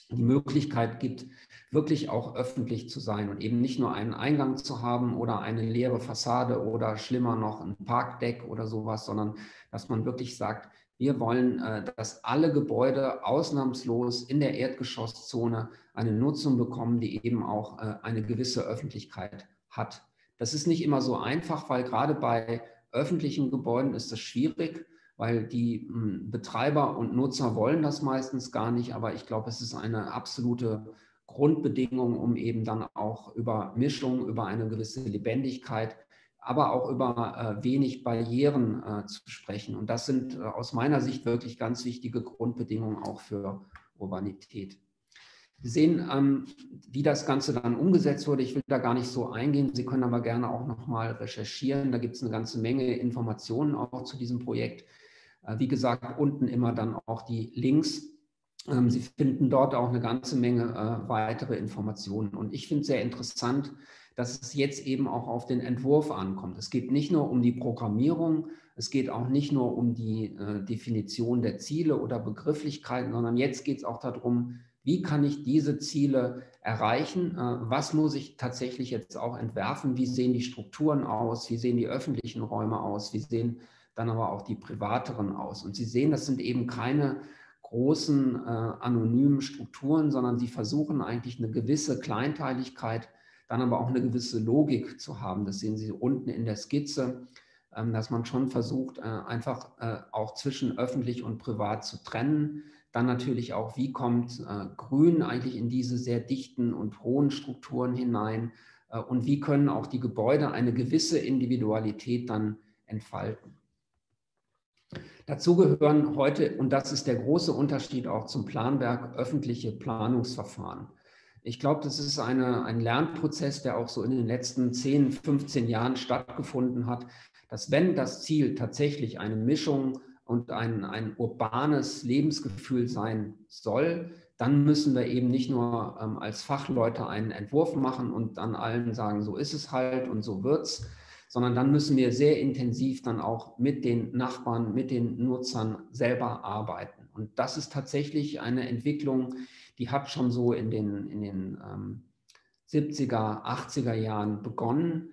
die Möglichkeit gibt, wirklich auch öffentlich zu sein und eben nicht nur einen Eingang zu haben oder eine leere Fassade oder schlimmer noch ein Parkdeck oder sowas, sondern dass man wirklich sagt, wir wollen, dass alle Gebäude ausnahmslos in der Erdgeschosszone eine Nutzung bekommen, die eben auch eine gewisse Öffentlichkeit hat. Das ist nicht immer so einfach, weil gerade bei öffentlichen Gebäuden ist das schwierig, weil die Betreiber und Nutzer wollen das meistens gar nicht, aber ich glaube, es ist eine absolute Grundbedingung, um eben dann auch über Mischung, über eine gewisse Lebendigkeit, aber auch über wenig Barrieren zu sprechen. Und das sind aus meiner Sicht wirklich ganz wichtige Grundbedingungen auch für Urbanität. Wir sehen, wie das Ganze dann umgesetzt wurde. Ich will da gar nicht so eingehen. Sie können aber gerne auch nochmal recherchieren. Da gibt es eine ganze Menge Informationen auch zu diesem Projekt. Wie gesagt, unten immer dann auch die Links. Sie finden dort auch eine ganze Menge weitere Informationen. Und ich finde es sehr interessant, dass es jetzt eben auch auf den Entwurf ankommt. Es geht nicht nur um die Programmierung, es geht auch nicht nur um die Definition der Ziele oder Begrifflichkeiten, sondern jetzt geht es auch darum, wie kann ich diese Ziele erreichen? Was muss ich tatsächlich jetzt auch entwerfen? Wie sehen die Strukturen aus? Wie sehen die öffentlichen Räume aus? Wie sehen dann aber auch die privateren aus? Und Sie sehen, das sind eben keine großen anonymen Strukturen, sondern sie versuchen eigentlich eine gewisse Kleinteiligkeit, dann aber auch eine gewisse Logik zu haben. Das sehen Sie unten in der Skizze, dass man schon versucht, einfach auch zwischen öffentlich und privat zu trennen. Dann natürlich auch, wie kommt Grün eigentlich in diese sehr dichten und hohen Strukturen hinein und wie können auch die Gebäude eine gewisse Individualität dann entfalten. Dazu gehören heute, und das ist der große Unterschied auch zum Planwerk, öffentliche Planungsverfahren. Ich glaube, das ist ein Lernprozess, der auch so in den letzten 10, 15 Jahren stattgefunden hat, dass wenn das Ziel tatsächlich eine Mischung und ein urbanes Lebensgefühl sein soll, dann müssen wir eben nicht nur als Fachleute einen Entwurf machen und dann allen sagen, so ist es halt und so wird's, sondern dann müssen wir sehr intensiv dann auch mit den Nachbarn, mit den Nutzern selber arbeiten. Und das ist tatsächlich eine Entwicklung, die hat schon so in den 70er, 80er Jahren begonnen.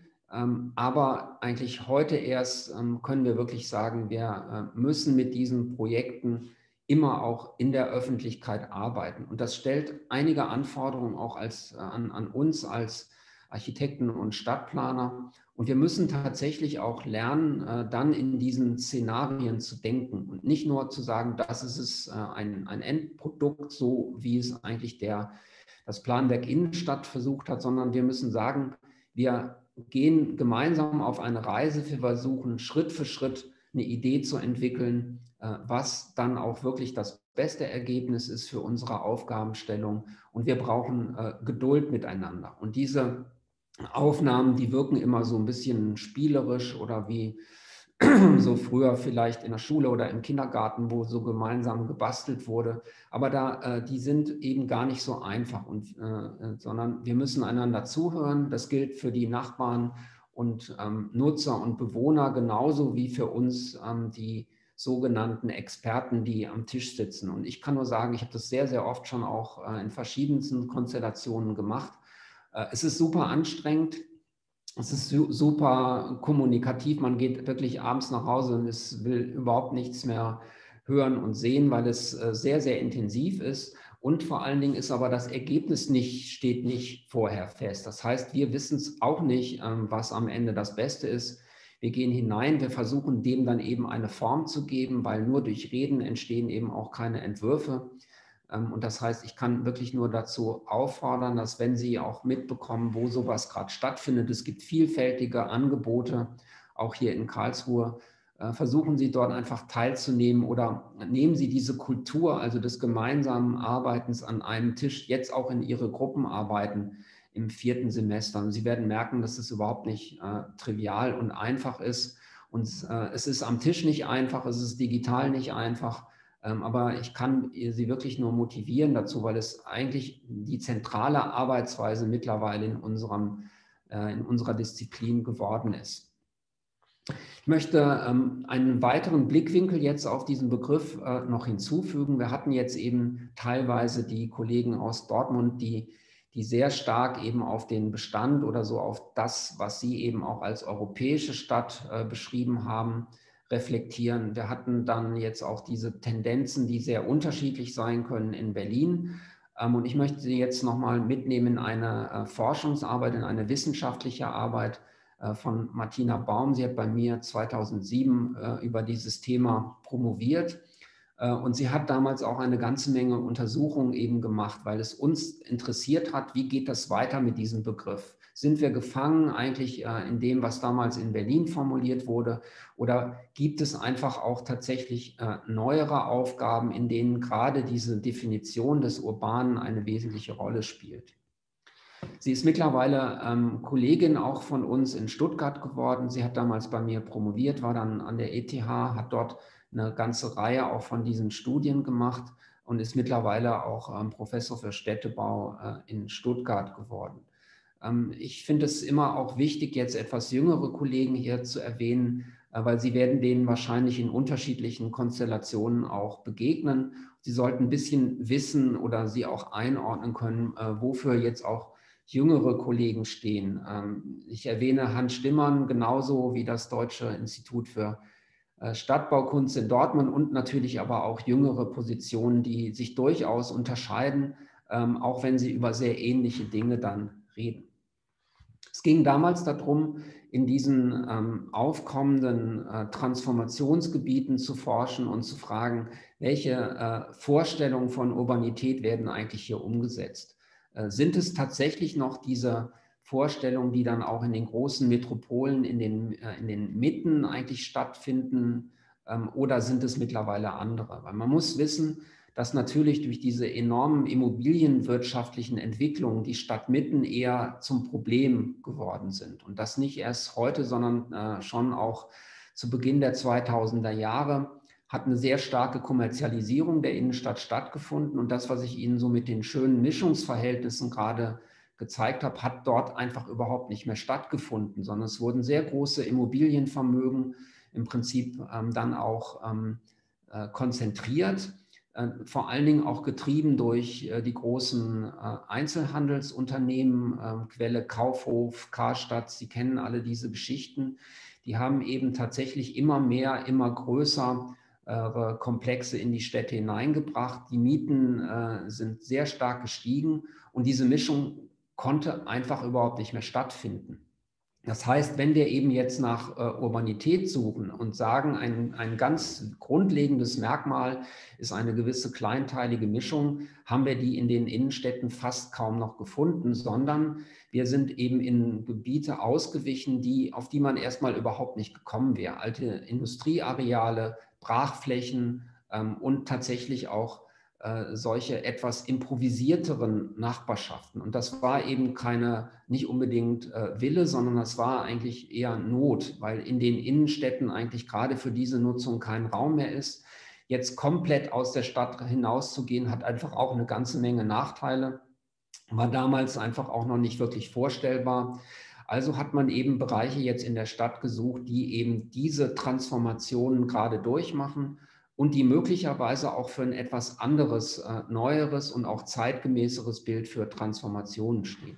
Aber eigentlich heute erst können wir wirklich sagen, wir müssen mit diesen Projekten immer auch in der Öffentlichkeit arbeiten. Und das stellt einige Anforderungen auch an uns als Architekten und Stadtplaner. Und wir müssen tatsächlich auch lernen, dann in diesen Szenarien zu denken und nicht nur zu sagen, das ist es ein Endprodukt, so wie es eigentlich das Planwerk Innenstadt versucht hat, sondern wir müssen sagen, wir gehen gemeinsam auf eine Reise, wir versuchen Schritt für Schritt eine Idee zu entwickeln, was dann auch wirklich das beste Ergebnis ist für unsere Aufgabenstellung. Und wir brauchen Geduld miteinander. Und diese Aufnahmen, die wirken immer so ein bisschen spielerisch oder wie so früher vielleicht in der Schule oder im Kindergarten, wo so gemeinsam gebastelt wurde. Aber die sind eben gar nicht so einfach, sondern wir müssen einander zuhören. Das gilt für die Nachbarn und Nutzer und Bewohner genauso wie für uns die sogenannten Experten, die am Tisch sitzen. Und ich kann nur sagen, ich habe das sehr, sehr oft schon auch in verschiedensten Konstellationen gemacht. Es ist super anstrengend. Es ist super kommunikativ. Man geht wirklich abends nach Hause und es will überhaupt nichts mehr hören und sehen, weil es sehr, sehr intensiv ist. Und vor allen Dingen ist aber das Ergebnis steht nicht vorher fest. Das heißt, wir wissen es auch nicht, was am Ende das Beste ist. Wir gehen hinein, wir versuchen dem dann eben eine Form zu geben, weil nur durch Reden entstehen eben auch keine Entwürfe. Und das heißt, ich kann wirklich nur dazu auffordern, dass wenn Sie auch mitbekommen, wo sowas gerade stattfindet, es gibt vielfältige Angebote, auch hier in Karlsruhe, versuchen Sie dort einfach teilzunehmen oder nehmen Sie diese Kultur, also des gemeinsamen Arbeitens an einem Tisch, jetzt auch in Ihre Gruppenarbeiten im 4. Semester. Und Sie werden merken, dass es überhaupt nicht trivial und einfach ist. Und es ist am Tisch nicht einfach, es ist digital nicht einfach. Aber ich kann Sie wirklich nur motivieren dazu, weil es eigentlich die zentrale Arbeitsweise mittlerweile in unserer Disziplin geworden ist. Ich möchte einen weiteren Blickwinkel jetzt auf diesen Begriff noch hinzufügen. Wir hatten jetzt eben teilweise die Kollegen aus Dortmund, die sehr stark eben auf den Bestand oder so auf das, was sie eben auch als europäische Stadt beschrieben haben, reflektieren. Wir hatten dann jetzt auch diese Tendenzen, die sehr unterschiedlich sein können in Berlin. Und ich möchte Sie jetzt nochmal mitnehmen in eine Forschungsarbeit, in eine wissenschaftliche Arbeit von Martina Baum. Sie hat bei mir 2007 über dieses Thema promoviert. Und sie hat damals auch eine ganze Menge Untersuchungen eben gemacht, weil es uns interessiert hat, wie geht das weiter mit diesem Begriff? Sind wir gefangen eigentlich in dem, was damals in Berlin formuliert wurde? Oder gibt es einfach auch tatsächlich neuere Aufgaben, in denen gerade diese Definition des Urbanen eine wesentliche Rolle spielt? Sie ist mittlerweile Kollegin auch von uns in Stuttgart geworden. Sie hat damals bei mir promoviert, war dann an der ETH, hat dort eine ganze Reihe auch von diesen Studien gemacht und ist mittlerweile auch Professor für Städtebau in Stuttgart geworden. Ich finde es immer auch wichtig, jetzt etwas jüngere Kollegen hier zu erwähnen, weil sie werden denen wahrscheinlich in unterschiedlichen Konstellationen auch begegnen. Sie sollten ein bisschen wissen oder sie auch einordnen können, wofür jetzt auch jüngere Kollegen stehen. Ich erwähne Hans Stimmern genauso wie das Deutsche Institut für Stadtbaukunst in Dortmund und natürlich aber auch jüngere Positionen, die sich durchaus unterscheiden, auch wenn sie über sehr ähnliche Dinge dann reden. Es ging damals darum, in diesen aufkommenden Transformationsgebieten zu forschen und zu fragen, welche Vorstellungen von Urbanität werden eigentlich hier umgesetzt? Sind es tatsächlich noch diese Vorstellungen, die dann auch in den großen Metropolen, in den Mitten eigentlich stattfinden, oder sind es mittlerweile andere? Weil man muss wissen, dass natürlich durch diese enormen immobilienwirtschaftlichen Entwicklungen die Stadtmitten eher zum Problem geworden sind. Und das nicht erst heute, sondern schon auch zu Beginn der 2000er Jahre hat eine sehr starke Kommerzialisierung der Innenstadt stattgefunden. Und das, was ich Ihnen so mit den schönen Mischungsverhältnissen gerade gezeigt habe, hat dort einfach überhaupt nicht mehr stattgefunden, sondern es wurden sehr große Immobilienvermögen im Prinzip dann auch konzentriert. Vor allen Dingen auch getrieben durch die großen Einzelhandelsunternehmen, Quelle Kaufhof, Karstadt, Sie kennen alle diese Geschichten. Die haben eben tatsächlich immer mehr, immer größere Komplexe in die Städte hineingebracht. Die Mieten sind sehr stark gestiegen und diese Mischung konnte einfach überhaupt nicht mehr stattfinden. Das heißt, wenn wir eben jetzt nach Urbanität suchen und sagen, ein ganz grundlegendes Merkmal ist eine gewisse kleinteilige Mischung, haben wir die in den Innenstädten fast kaum noch gefunden, sondern wir sind eben in Gebiete ausgewichen, auf die man erstmal überhaupt nicht gekommen wäre. Alte Industrieareale, Brachflächen und tatsächlich auch solche etwas improvisierteren Nachbarschaften. Und das war eben nicht unbedingt Wille, sondern das war eigentlich eher Not, weil in den Innenstädten eigentlich gerade für diese Nutzung kein Raum mehr ist. Jetzt komplett aus der Stadt hinauszugehen, hat einfach auch eine ganze Menge Nachteile, war damals einfach auch noch nicht wirklich vorstellbar. Also hat man eben Bereiche jetzt in der Stadt gesucht, die eben diese Transformationen gerade durchmachen und die möglicherweise auch für ein etwas anderes, neueres und auch zeitgemäßeres Bild für Transformationen stehen.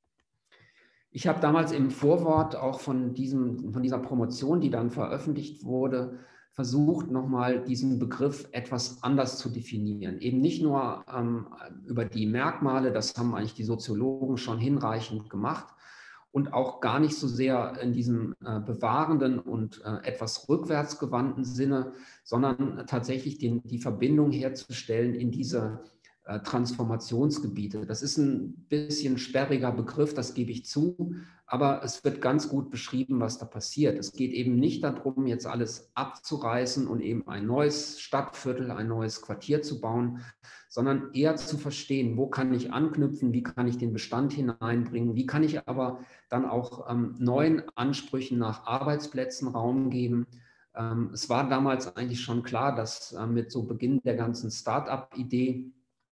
Ich habe damals im Vorwort auch von dieser Promotion, die dann veröffentlicht wurde, versucht, nochmal diesen Begriff etwas anders zu definieren. Eben nicht nur über die Merkmale, das haben eigentlich die Soziologen schon hinreichend gemacht, und auch gar nicht so sehr in diesem bewahrenden und etwas rückwärtsgewandten Sinne, sondern tatsächlich die Verbindung herzustellen in diese Transformationsgebiete. Das ist ein bisschen sperriger Begriff, das gebe ich zu, aber es wird ganz gut beschrieben, was da passiert. Es geht eben nicht darum, jetzt alles abzureißen und eben ein neues Stadtviertel, ein neues Quartier zu bauen, sondern eher zu verstehen, wo kann ich anknüpfen, wie kann ich den Bestand hineinbringen, wie kann ich aber dann auch neuen Ansprüchen nach Arbeitsplätzen Raum geben. Es war damals eigentlich schon klar, dass mit so Beginn der ganzen Start-up-Idee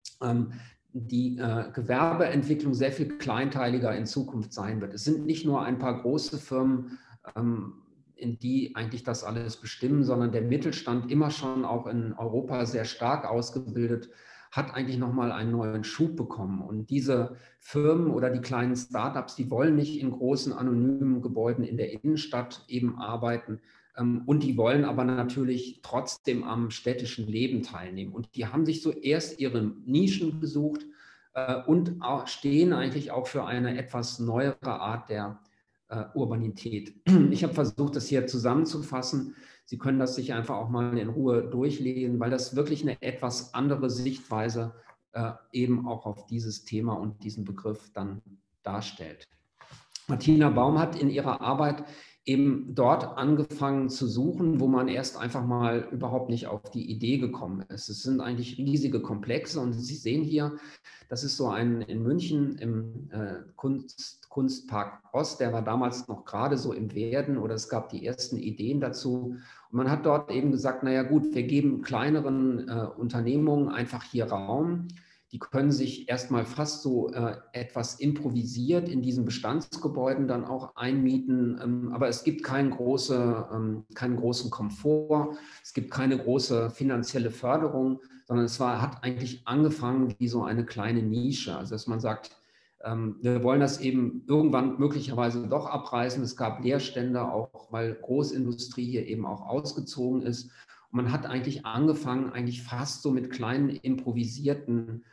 die Gewerbeentwicklung sehr viel kleinteiliger in Zukunft sein wird. Es sind nicht nur ein paar große Firmen in die eigentlich das alles bestimmen, sondern der Mittelstand, immer schon auch in Europa sehr stark ausgebildet, hat eigentlich nochmal einen neuen Schub bekommen. Und diese Firmen oder die kleinen Startups, die wollen nicht in großen anonymen Gebäuden in der Innenstadt eben arbeiten, und die wollen aber natürlich trotzdem am städtischen Leben teilnehmen. Und die haben sich so erst ihre Nischen gesucht und stehen eigentlich auch für eine etwas neuere Art der Urbanität. Ich habe versucht, das hier zusammenzufassen. Sie können das sich einfach auch mal in Ruhe durchlesen, weil das wirklich eine etwas andere Sichtweise eben auch auf dieses Thema und diesen Begriff dann darstellt. Martina Baum hat in ihrer Arbeit eben dort angefangen zu suchen, wo man erst einfach mal überhaupt nicht auf die Idee gekommen ist. Es sind eigentlich riesige Komplexe und Sie sehen hier, das ist so ein in München im Kunstpark Ost, der war damals noch gerade so im Werden oder es gab die ersten Ideen dazu. Und man hat dort eben gesagt, naja gut, wir geben kleineren Unternehmungen einfach hier Raum. Die können sich erstmal fast so etwas improvisiert in diesen Bestandsgebäuden dann auch einmieten. Aber es gibt keinen großen Komfort, es gibt keine große finanzielle Förderung, sondern hat eigentlich angefangen wie so eine kleine Nische. Also dass man sagt, wir wollen das eben irgendwann möglicherweise doch abreißen. Es gab Leerstände, auch weil Großindustrie hier eben auch ausgezogen ist. Und man hat eigentlich angefangen, eigentlich fast so mit kleinen improvisierten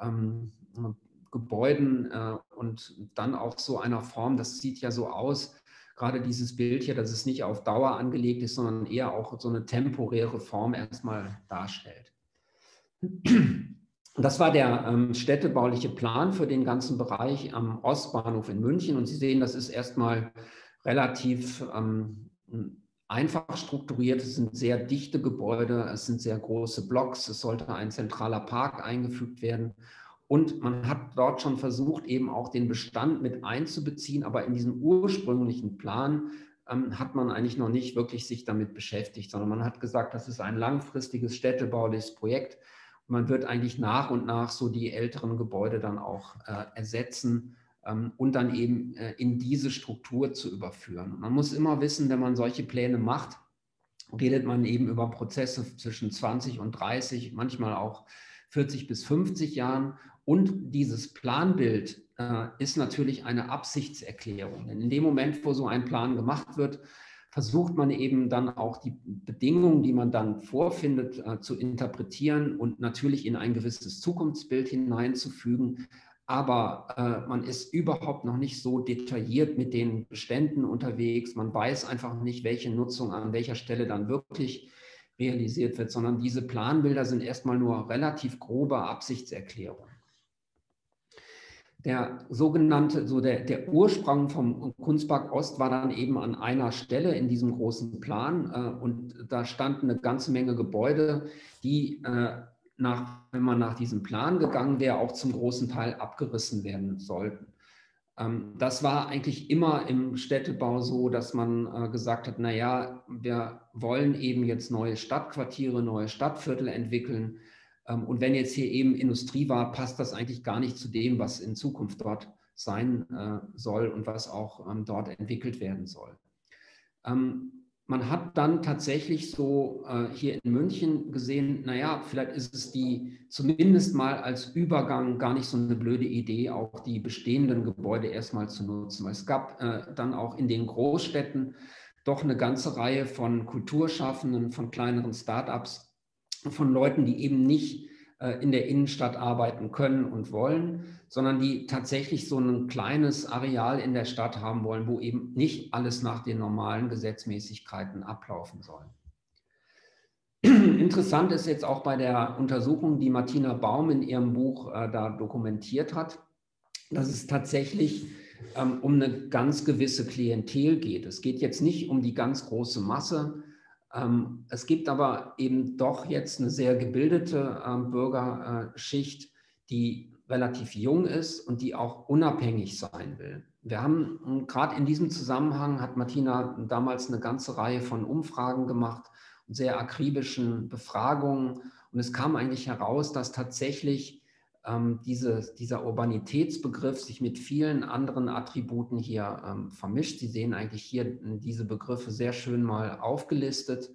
Gebäuden und dann auch so einer Form, das sieht ja so aus, gerade dieses Bild hier, dass es nicht auf Dauer angelegt ist, sondern eher auch so eine temporäre Form erstmal darstellt. Das war der städtebauliche Plan für den ganzen Bereich am Ostbahnhof in München und Sie sehen, das ist erstmal relativ einfach strukturiert, es sind sehr dichte Gebäude, es sind sehr große Blocks, es sollte ein zentraler Park eingefügt werden und man hat dort schon versucht, eben auch den Bestand mit einzubeziehen, aber in diesem ursprünglichen Plan hat man eigentlich noch nicht wirklich sich damit beschäftigt, sondern man hat gesagt, das ist ein langfristiges städtebauliches Projekt und man wird eigentlich nach und nach so die älteren Gebäude dann auch ersetzen und dann eben in diese Struktur zu überführen. Man muss immer wissen, wenn man solche Pläne macht, redet man eben über Prozesse zwischen 20 und 30, manchmal auch 40 bis 50 Jahren. Und dieses Planbild ist natürlich eine Absichtserklärung. Denn in dem Moment, wo so ein Plan gemacht wird, versucht man eben dann auch die Bedingungen, die man dann vorfindet, zu interpretieren und natürlich in ein gewisses Zukunftsbild hineinzufügen. Aber man ist überhaupt noch nicht so detailliert mit den Beständen unterwegs. Man weiß einfach nicht, welche Nutzung an welcher Stelle dann wirklich realisiert wird, sondern diese Planbilder sind erstmal nur relativ grobe Absichtserklärungen. Der sogenannte, der Ursprung vom Kunstpark Ost war dann eben an einer Stelle in diesem großen Plan und da standen eine ganze Menge Gebäude, die wenn man nach diesem Plan gegangen wäre, auch zum großen Teil abgerissen werden sollten. Das war eigentlich immer im Städtebau so, dass man gesagt hat, naja, wir wollen eben jetzt neue Stadtquartiere, neue Stadtviertel entwickeln. Und wenn jetzt hier eben Industrie war, passt das eigentlich gar nicht zu dem, was in Zukunft dort sein soll und was auch dort entwickelt werden soll. Man hat dann tatsächlich so hier in München gesehen, naja, vielleicht ist es zumindest mal als Übergang gar nicht so eine blöde Idee, auch die bestehenden Gebäude erstmal zu nutzen. Weil es gab dann auch in den Großstädten doch eine ganze Reihe von Kulturschaffenden, von kleineren Start-ups, von Leuten, die eben nicht in der Innenstadt arbeiten können und wollen, sondern die tatsächlich so ein kleines Areal in der Stadt haben wollen, wo eben nicht alles nach den normalen Gesetzmäßigkeiten ablaufen soll. Interessant ist jetzt auch bei der Untersuchung, die Martina Baum in ihrem Buch da dokumentiert hat, dass es tatsächlich um eine ganz gewisse Klientel geht. Es geht jetzt nicht um die ganz große Masse. Es gibt aber eben doch jetzt eine sehr gebildete Bürgerschicht, die relativ jung ist und die auch unabhängig sein will. Wir haben gerade in diesem Zusammenhang, hat Martina damals eine ganze Reihe von Umfragen gemacht und sehr akribischen Befragungen. Und es kam eigentlich heraus, dass tatsächlich dieser Urbanitätsbegriff sich mit vielen anderen Attributen hier vermischt. Sie sehen eigentlich hier diese Begriffe sehr schön mal aufgelistet.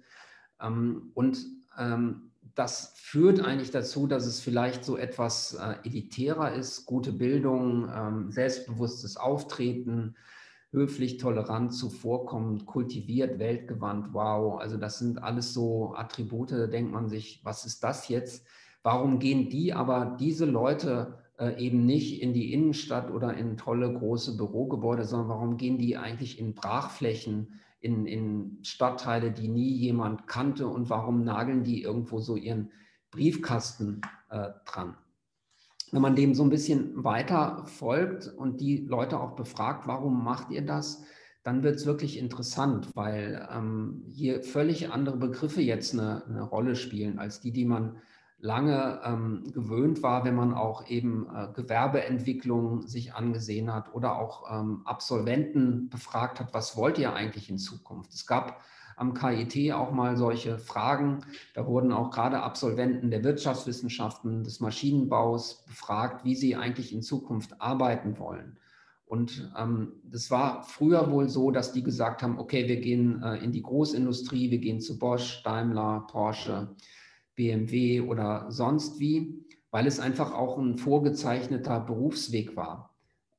Das führt eigentlich dazu, dass es vielleicht so etwas elitärer ist, gute Bildung, selbstbewusstes Auftreten, höflich, tolerant, zuvorkommend, kultiviert, weltgewandt, wow. Also das sind alles so Attribute, da denkt man sich, was ist das jetzt? Warum gehen diese Leute eben nicht in die Innenstadt oder in tolle große Bürogebäude, sondern warum gehen die eigentlich in Brachflächen, in Stadtteile, die nie jemand kannte, und warum nageln die irgendwo so ihren Briefkasten dran? Wenn man dem so ein bisschen weiter folgt und die Leute auch befragt, warum macht ihr das, dann wird es wirklich interessant, weil hier völlig andere Begriffe jetzt eine Rolle spielen, als die man lange gewöhnt war, wenn man auch eben Gewerbeentwicklung sich angesehen hat oder auch Absolventen befragt hat, was wollt ihr eigentlich in Zukunft? Es gab am KIT auch mal solche Fragen. Da wurden auch gerade Absolventen der Wirtschaftswissenschaften, des Maschinenbaus befragt, wie sie eigentlich in Zukunft arbeiten wollen. Und das war früher wohl so, dass die gesagt haben, okay, wir gehen in die Großindustrie, wir gehen zu Bosch, Daimler, Porsche, BMW oder sonst wie, weil es einfach auch ein vorgezeichneter Berufsweg war.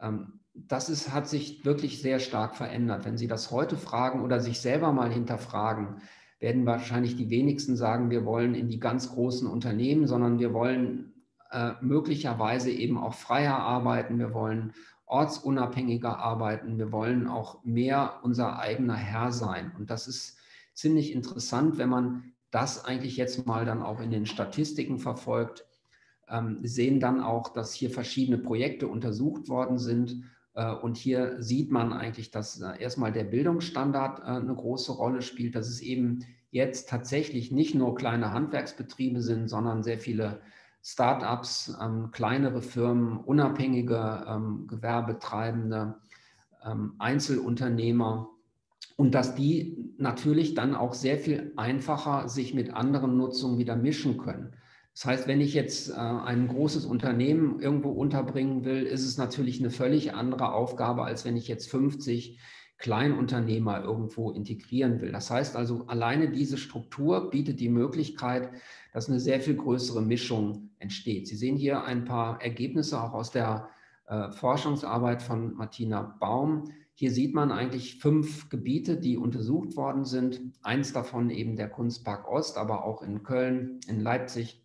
Hat sich wirklich sehr stark verändert. Wenn Sie das heute fragen oder sich selber mal hinterfragen, werden wahrscheinlich die wenigsten sagen, wir wollen in die ganz großen Unternehmen, sondern wir wollen möglicherweise eben auch freier arbeiten, wir wollen ortsunabhängiger arbeiten, wir wollen auch mehr unser eigener Herr sein. Und das ist ziemlich interessant, wenn man das eigentlich jetzt mal dann auch in den Statistiken verfolgt. Wir sehen dann auch, dass hier verschiedene Projekte untersucht worden sind. Und hier sieht man eigentlich, dass erstmal der Bildungsstandard eine große Rolle spielt, dass es eben jetzt tatsächlich nicht nur kleine Handwerksbetriebe sind, sondern sehr viele Start-ups, kleinere Firmen, unabhängige Gewerbetreibende, Einzelunternehmer, und dass die natürlich dann auch sehr viel einfacher sich mit anderen Nutzungen wieder mischen können. Das heißt, wenn ich jetzt ein großes Unternehmen irgendwo unterbringen will, ist es natürlich eine völlig andere Aufgabe, als wenn ich jetzt 50 Kleinunternehmer irgendwo integrieren will. Das heißt also, alleine diese Struktur bietet die Möglichkeit, dass eine sehr viel größere Mischung entsteht. Sie sehen hier ein paar Ergebnisse auch aus der Forschungsarbeit von Martina Baum. Hier sieht man eigentlich 5 Gebiete, die untersucht worden sind. Eins davon eben der Kunstpark Ost, aber auch in Köln, in Leipzig.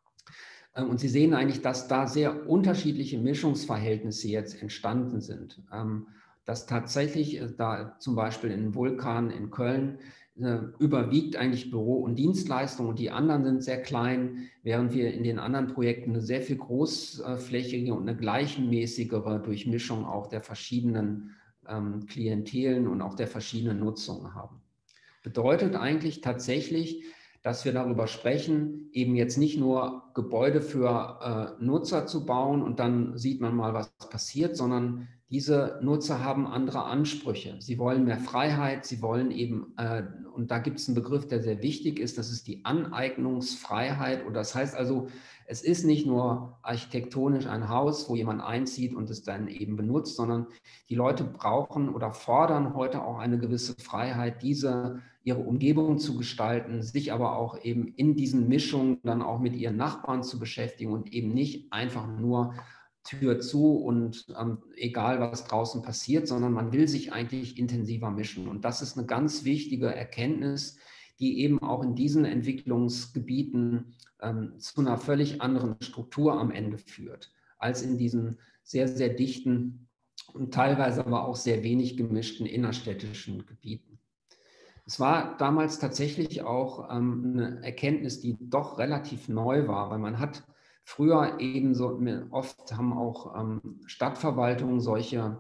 Und Sie sehen eigentlich, dass da sehr unterschiedliche Mischungsverhältnisse jetzt entstanden sind. Dass tatsächlich da zum Beispiel in Vulkan in Köln überwiegt eigentlich Büro- und Dienstleistung und die anderen sind sehr klein, während wir in den anderen Projekten eine sehr viel großflächige und eine gleichmäßigere Durchmischung auch der verschiedenen Klientelen und auch der verschiedenen Nutzungen haben. Bedeutet eigentlich tatsächlich, dass wir darüber sprechen, eben jetzt nicht nur Gebäude für Nutzer zu bauen und dann sieht man mal, was passiert, sondern diese Nutzer haben andere Ansprüche. Sie wollen mehr Freiheit, sie wollen eben, und da gibt es einen Begriff, der sehr wichtig ist, das ist die Aneignungsfreiheit. Und das heißt also, es ist nicht nur architektonisch ein Haus, wo jemand einzieht und es dann eben benutzt, sondern die Leute brauchen oder fordern heute auch eine gewisse Freiheit, ihre Umgebung zu gestalten, sich aber auch eben in diesen Mischungen dann auch mit ihren Nachbarn zu beschäftigen und eben nicht einfach nur Tür zu und egal was draußen passiert, sondern man will sich eigentlich intensiver mischen. Und das ist eine ganz wichtige Erkenntnis, die eben auch in diesen Entwicklungsgebieten zu einer völlig anderen Struktur am Ende führt, als in diesen sehr, sehr dichten und teilweise aber auch sehr wenig gemischten innerstädtischen Gebieten. Es war damals tatsächlich auch eine Erkenntnis, die doch relativ neu war, weil man hat früher eben so, oft haben auch Stadtverwaltungen solche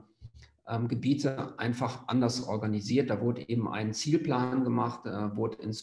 Gebiete einfach anders organisiert. Da wurde eben ein Zielplan gemacht, wurde in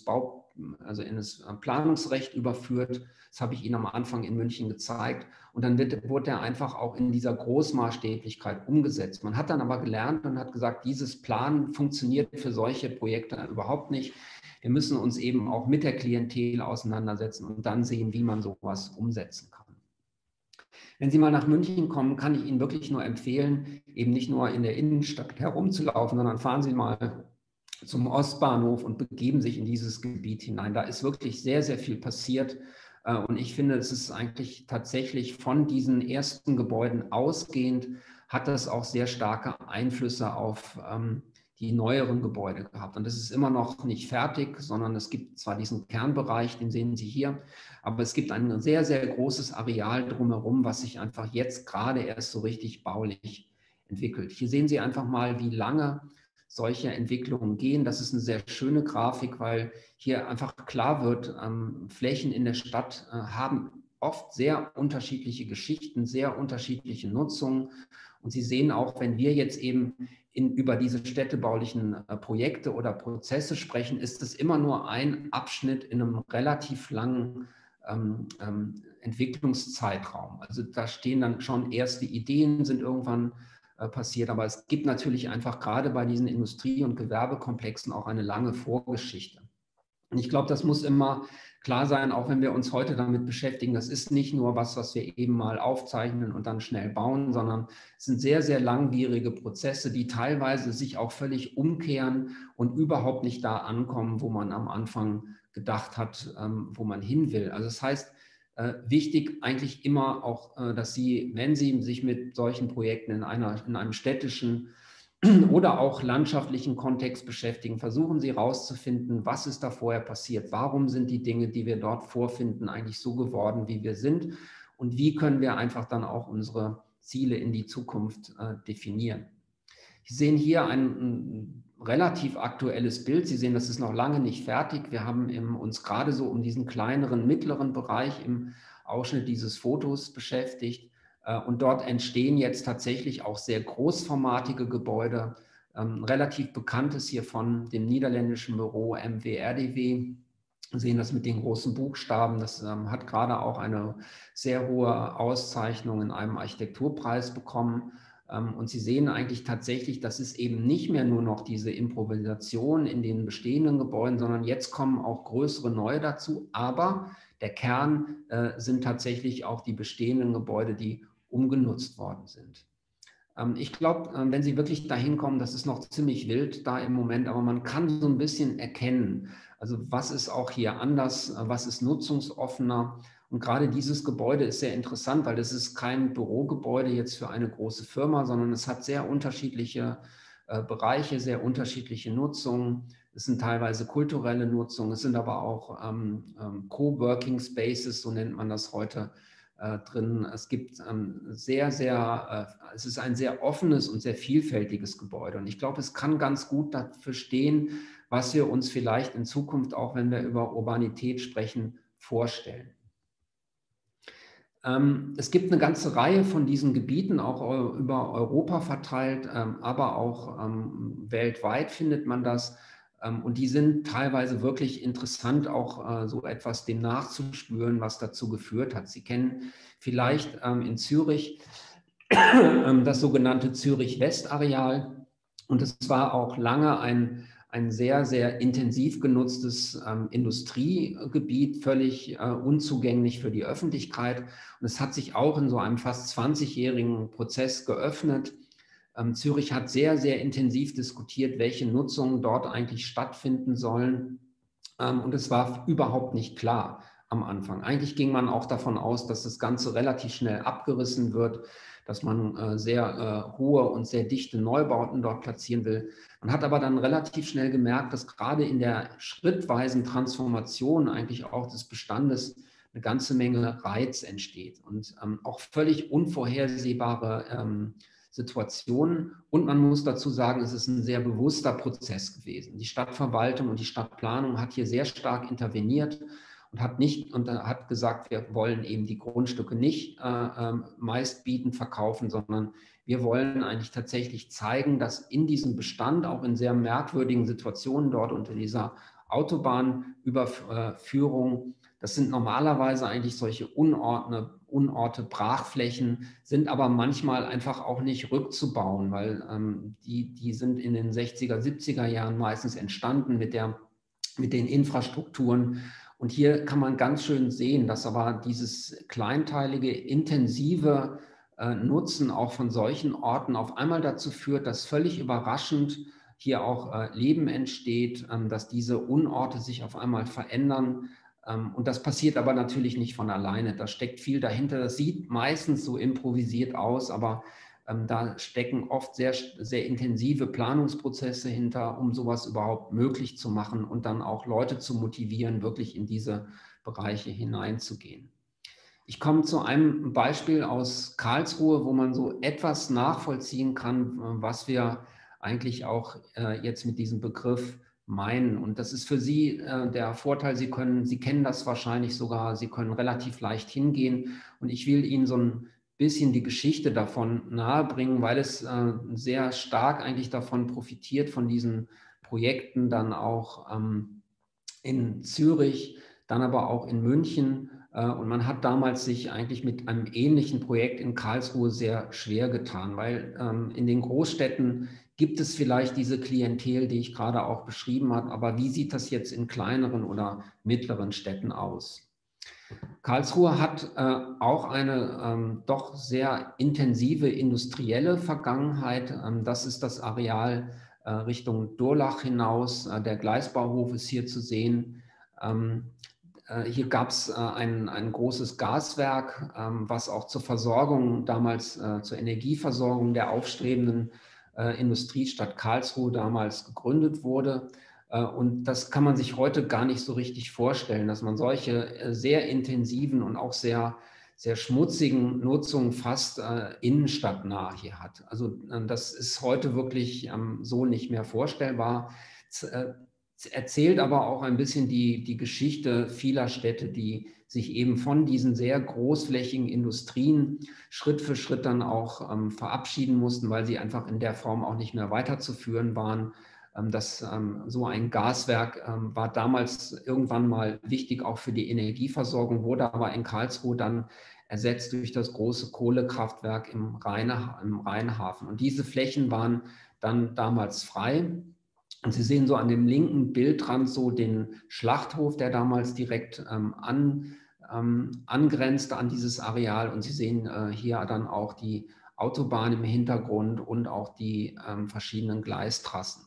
das Planungsrecht überführt. Das habe ich Ihnen am Anfang in München gezeigt. Und dann wurde er einfach auch in dieser Großmaßstäblichkeit umgesetzt. Man hat dann aber gelernt und hat gesagt, dieses Plan funktioniert für solche Projekte überhaupt nicht. Wir müssen uns eben auch mit der Klientel auseinandersetzen und dann sehen, wie man sowas umsetzen kann. Wenn Sie mal nach München kommen, kann ich Ihnen wirklich nur empfehlen, eben nicht nur in der Innenstadt herumzulaufen, sondern fahren Sie mal zum Ostbahnhof und begeben sich in dieses Gebiet hinein. Da ist wirklich sehr, sehr viel passiert. Und ich finde, es ist eigentlich tatsächlich von diesen ersten Gebäuden ausgehend, hat das auch sehr starke Einflüsse auf die neueren Gebäude gehabt. Und das ist immer noch nicht fertig, sondern es gibt zwar diesen Kernbereich, den sehen Sie hier, aber es gibt ein sehr, sehr großes Areal drumherum, was sich einfach jetzt gerade erst so richtig baulich entwickelt. Hier sehen Sie einfach mal, wie lange solche Entwicklungen gehen. Das ist eine sehr schöne Grafik, weil hier einfach klar wird, Flächen in der Stadt haben oft sehr unterschiedliche Geschichten, sehr unterschiedliche Nutzungen. Und Sie sehen auch, wenn wir jetzt eben über diese städtebaulichen Projekte oder Prozesse sprechen, ist es immer nur ein Abschnitt in einem relativ langen Entwicklungszeitraum. Also da stehen dann schon erste Ideen, sind irgendwann passiert, aber es gibt natürlich einfach gerade bei diesen Industrie- und Gewerbekomplexen auch eine lange Vorgeschichte. Und ich glaube, das muss immer klar sein, auch wenn wir uns heute damit beschäftigen, das ist nicht nur was wir eben mal aufzeichnen und dann schnell bauen, sondern es sind sehr, sehr langwierige Prozesse, die teilweise sich auch völlig umkehren und überhaupt nicht da ankommen, wo man am Anfang gedacht hat, wo man hin will. Also das heißt, wichtig eigentlich immer auch, dass Sie, wenn Sie sich mit solchen Projekten in einem städtischen oder auch landschaftlichen Kontext beschäftigen, versuchen Sie herauszufinden, was ist da vorher passiert, warum sind die Dinge, die wir dort vorfinden, eigentlich so geworden, wie wir sind und wie können wir einfach dann auch unsere Ziele in die Zukunft definieren. Sie sehen hier ein relativ aktuelles Bild. Sie sehen, das ist noch lange nicht fertig. Wir haben uns gerade so um diesen kleineren, mittleren Bereich im Ausschnitt dieses Fotos beschäftigt. Und dort entstehen jetzt tatsächlich auch sehr großformatige Gebäude. Relativ bekanntes hier von dem niederländischen Büro MWRDW. Wir sehen das mit den großen Buchstaben. Das hat gerade auch eine sehr hohe Auszeichnung in einem Architekturpreis bekommen. Und Sie sehen eigentlich tatsächlich, das ist eben nicht mehr nur noch diese Improvisation in den bestehenden Gebäuden, sondern jetzt kommen auch größere neue dazu. Aber der Kern sind tatsächlich auch die bestehenden Gebäude, die umgenutzt worden sind. Ich glaube, wenn Sie wirklich dahin kommen, das ist noch ziemlich wild da im Moment, aber man kann so ein bisschen erkennen, also was ist auch hier anders, was ist nutzungsoffener. Und gerade dieses Gebäude ist sehr interessant, weil das ist kein Bürogebäude jetzt für eine große Firma, sondern es hat sehr unterschiedliche Bereiche, sehr unterschiedliche Nutzungen. Es sind teilweise kulturelle Nutzungen, es sind aber auch Coworking Spaces, so nennt man das heute, drin. Es gibt es ist ein sehr offenes und sehr vielfältiges Gebäude. Und ich glaube, es kann ganz gut dafür stehen, was wir uns vielleicht in Zukunft, auch wenn wir über Urbanität sprechen, vorstellen. Es gibt eine ganze Reihe von diesen Gebieten, auch über Europa verteilt, aber auch weltweit findet man das. Und die sind teilweise wirklich interessant, auch so etwas dem nachzuspüren, was dazu geführt hat. Sie kennen vielleicht in Zürich das sogenannte Zürich-West-Areal. Und es war auch lange ein sehr, sehr intensiv genutztes Industriegebiet, völlig unzugänglich für die Öffentlichkeit. Und es hat sich auch in so einem fast 20-jährigen Prozess geöffnet. Zürich hat sehr, sehr intensiv diskutiert, welche Nutzungen dort eigentlich stattfinden sollen. Und es war überhaupt nicht klar am Anfang. Eigentlich ging man auch davon aus, dass das Ganze relativ schnell abgerissen wird, dass man sehr hohe und sehr dichte Neubauten dort platzieren will. Man hat aber dann relativ schnell gemerkt, dass gerade in der schrittweisen Transformation eigentlich auch des Bestandes eine ganze Menge Reiz entsteht und auch völlig unvorhersehbare Situationen. Und man muss dazu sagen, es ist ein sehr bewusster Prozess gewesen. Die Stadtverwaltung und die Stadtplanung hat hier sehr stark interveniert und hat gesagt, wir wollen eben die Grundstücke nicht meistbietend verkaufen, sondern wir wollen eigentlich tatsächlich zeigen, dass in diesem Bestand, auch in sehr merkwürdigen Situationen dort unter dieser Autobahnüberführung, das sind normalerweise eigentlich solche Unorte, Brachflächen, sind aber manchmal einfach auch nicht rückzubauen, weil die sind in den 60er, 70er Jahren meistens entstanden mit der mit den Infrastrukturen. Und hier kann man ganz schön sehen, dass aber dieses kleinteilige, intensive Nutzen auch von solchen Orten auf einmal dazu führt, dass völlig überraschend hier auch Leben entsteht, dass diese Unorte sich auf einmal verändern. Und das passiert aber natürlich nicht von alleine. Da steckt viel dahinter. Das sieht meistens so improvisiert aus, aber da stecken oft sehr, sehr intensive Planungsprozesse hinter, um sowas überhaupt möglich zu machen und dann auch Leute zu motivieren, wirklich in diese Bereiche hineinzugehen. Ich komme zu einem Beispiel aus Karlsruhe, wo man so etwas nachvollziehen kann, was wir eigentlich auch jetzt mit diesem Begriff meinen. Und das ist für Sie der Vorteil, Sie kennen das wahrscheinlich sogar, Sie können relativ leicht hingehen. Und ich will Ihnen so ein bisschen die Geschichte davon nahebringen, weil es sehr stark eigentlich davon profitiert, von diesen Projekten dann auch in Zürich, dann aber auch in München. Und man hat damals sich eigentlich mit einem ähnlichen Projekt in Karlsruhe sehr schwer getan, weil in den Großstädten gibt es vielleicht diese Klientel, die ich gerade auch beschrieben habe, aber wie sieht das jetzt in kleineren oder mittleren Städten aus? Karlsruhe hat auch eine doch sehr intensive industrielle Vergangenheit. Das ist das Areal Richtung Durlach hinaus. Der Gleisbauhof ist hier zu sehen. Hier gab es ein großes Gaswerk, was auch zur Versorgung damals, zur Energieversorgung der aufstrebenden Industriestadt Karlsruhe damals gegründet wurde. Und das kann man sich heute gar nicht so richtig vorstellen, dass man solche sehr intensiven und auch sehr, sehr schmutzigen Nutzungen fast innenstadtnah hier hat. Also das ist heute wirklich so nicht mehr vorstellbar. Erzählt aber auch ein bisschen die Geschichte vieler Städte, die sich eben von diesen sehr großflächigen Industrien Schritt für Schritt dann auch verabschieden mussten, weil sie einfach in der Form auch nicht mehr weiterzuführen waren. So ein Gaswerk war damals irgendwann mal wichtig, auch für die Energieversorgung, wurde aber in Karlsruhe dann ersetzt durch das große Kohlekraftwerk im Rheinhafen. Und diese Flächen waren dann damals frei. Und Sie sehen so an dem linken Bildrand so den Schlachthof, der damals direkt angrenzte an dieses Areal. Und Sie sehen hier dann auch die Autobahn im Hintergrund und auch die verschiedenen Gleistrassen.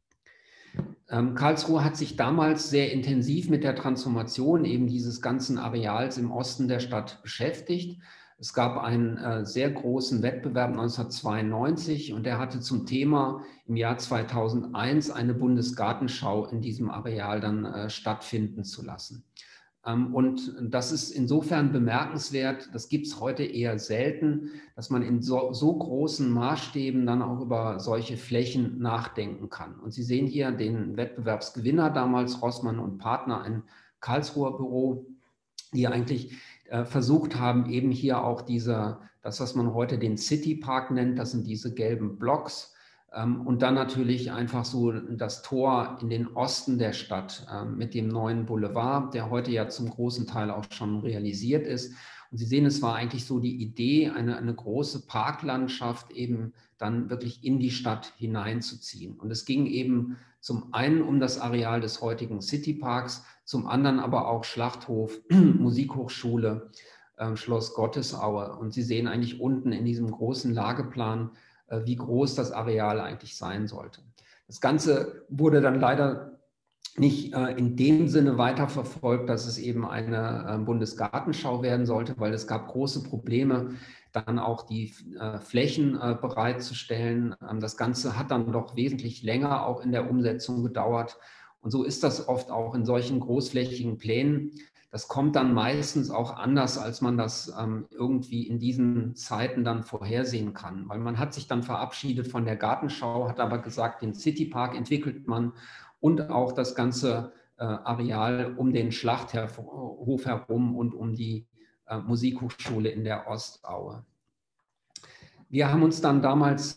Karlsruhe hat sich damals sehr intensiv mit der Transformation eben dieses ganzen Areals im Osten der Stadt beschäftigt. Es gab einen sehr großen Wettbewerb 1992 und der hatte zum Thema im Jahr 2001 eine Bundesgartenschau in diesem Areal dann stattfinden zu lassen. Und das ist insofern bemerkenswert, das gibt es heute eher selten, dass man in so großen Maßstäben dann auch über solche Flächen nachdenken kann. Und Sie sehen hier den Wettbewerbsgewinner damals, Rossmann und Partner, ein Karlsruher Büro, die eigentlich versucht haben, eben hier auch das, was man heute den City Park nennt, das sind diese gelben Blocks, und dann natürlich einfach so das Tor in den Osten der Stadt mit dem neuen Boulevard, der heute ja zum großen Teil auch schon realisiert ist. Und Sie sehen, es war eigentlich so die Idee, eine große Parklandschaft eben dann wirklich in die Stadt hineinzuziehen. Und es ging eben zum einen um das Areal des heutigen Cityparks, zum anderen aber auch Schlachthof, Musikhochschule, Schloss Gottesaue. Und Sie sehen eigentlich unten in diesem großen Lageplan, wie groß das Areal eigentlich sein sollte. Das Ganze wurde dann leider nicht in dem Sinne weiterverfolgt, dass es eben eine Bundesgartenschau werden sollte, weil es gab große Probleme, dann auch die Flächen bereitzustellen. Das Ganze hat dann doch wesentlich länger auch in der Umsetzung gedauert. Und so ist das oft auch in solchen großflächigen Plänen. Das kommt dann meistens auch anders, als man das irgendwie in diesen Zeiten dann vorhersehen kann. Weil man hat sich dann verabschiedet von der Gartenschau, hat aber gesagt, den Citypark entwickelt man und auch das ganze Areal um den Schlachthof herum und um die Musikhochschule in der Ostaue. Wir haben uns dann damals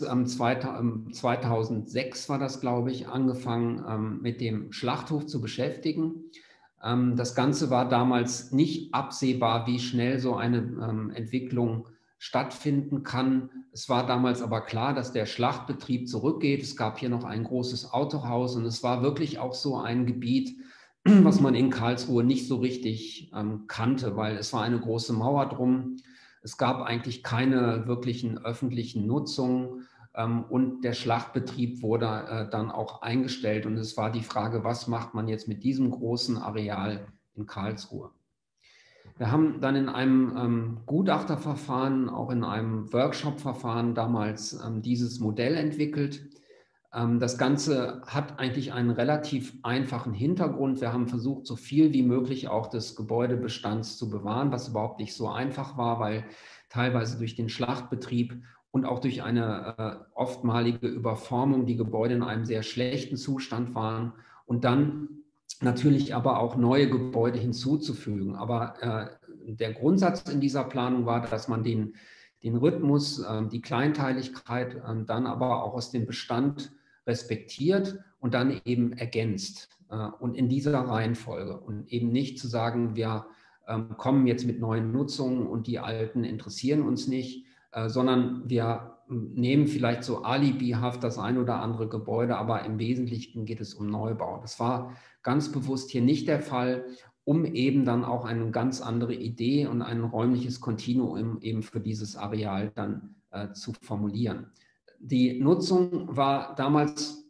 2006 war das, glaube ich, angefangen mit dem Schlachthof zu beschäftigen. Das Ganze war damals nicht absehbar, wie schnell so eine Entwicklung stattfinden kann. Es war damals aber klar, dass der Schlachtbetrieb zurückgeht. Es gab hier noch ein großes Autohaus und es war wirklich auch so ein Gebiet, was man in Karlsruhe nicht so richtig kannte, weil es war eine große Mauer drum. Es gab eigentlich keine wirklichen öffentlichen Nutzungen und der Schlachtbetrieb wurde dann auch eingestellt. Und es war die Frage, was macht man jetzt mit diesem großen Areal in Karlsruhe? Wir haben dann in einem Gutachterverfahren, auch in einem Workshop-Verfahren damals dieses Modell entwickelt. Das Ganze hat eigentlich einen relativ einfachen Hintergrund. Wir haben versucht, so viel wie möglich auch des Gebäudebestands zu bewahren, was überhaupt nicht so einfach war, weil teilweise durch den Schlachtbetrieb und auch durch eine oftmalige Überformung die Gebäude in einem sehr schlechten Zustand waren und dann natürlich aber auch neue Gebäude hinzuzufügen. Aber der Grundsatz in dieser Planung war, dass man den Rhythmus, die Kleinteiligkeit dann aber auch aus dem Bestand respektiert und dann eben ergänzt und in dieser Reihenfolge und eben nicht zu sagen, wir kommen jetzt mit neuen Nutzungen und die alten interessieren uns nicht, sondern wir nehmen vielleicht so alibihaft das ein oder andere Gebäude, aber im Wesentlichen geht es um Neubau. Das war ganz bewusst hier nicht der Fall, um eben dann auch eine ganz andere Idee und ein räumliches Kontinuum eben für dieses Areal dann zu formulieren. Die Nutzung war damals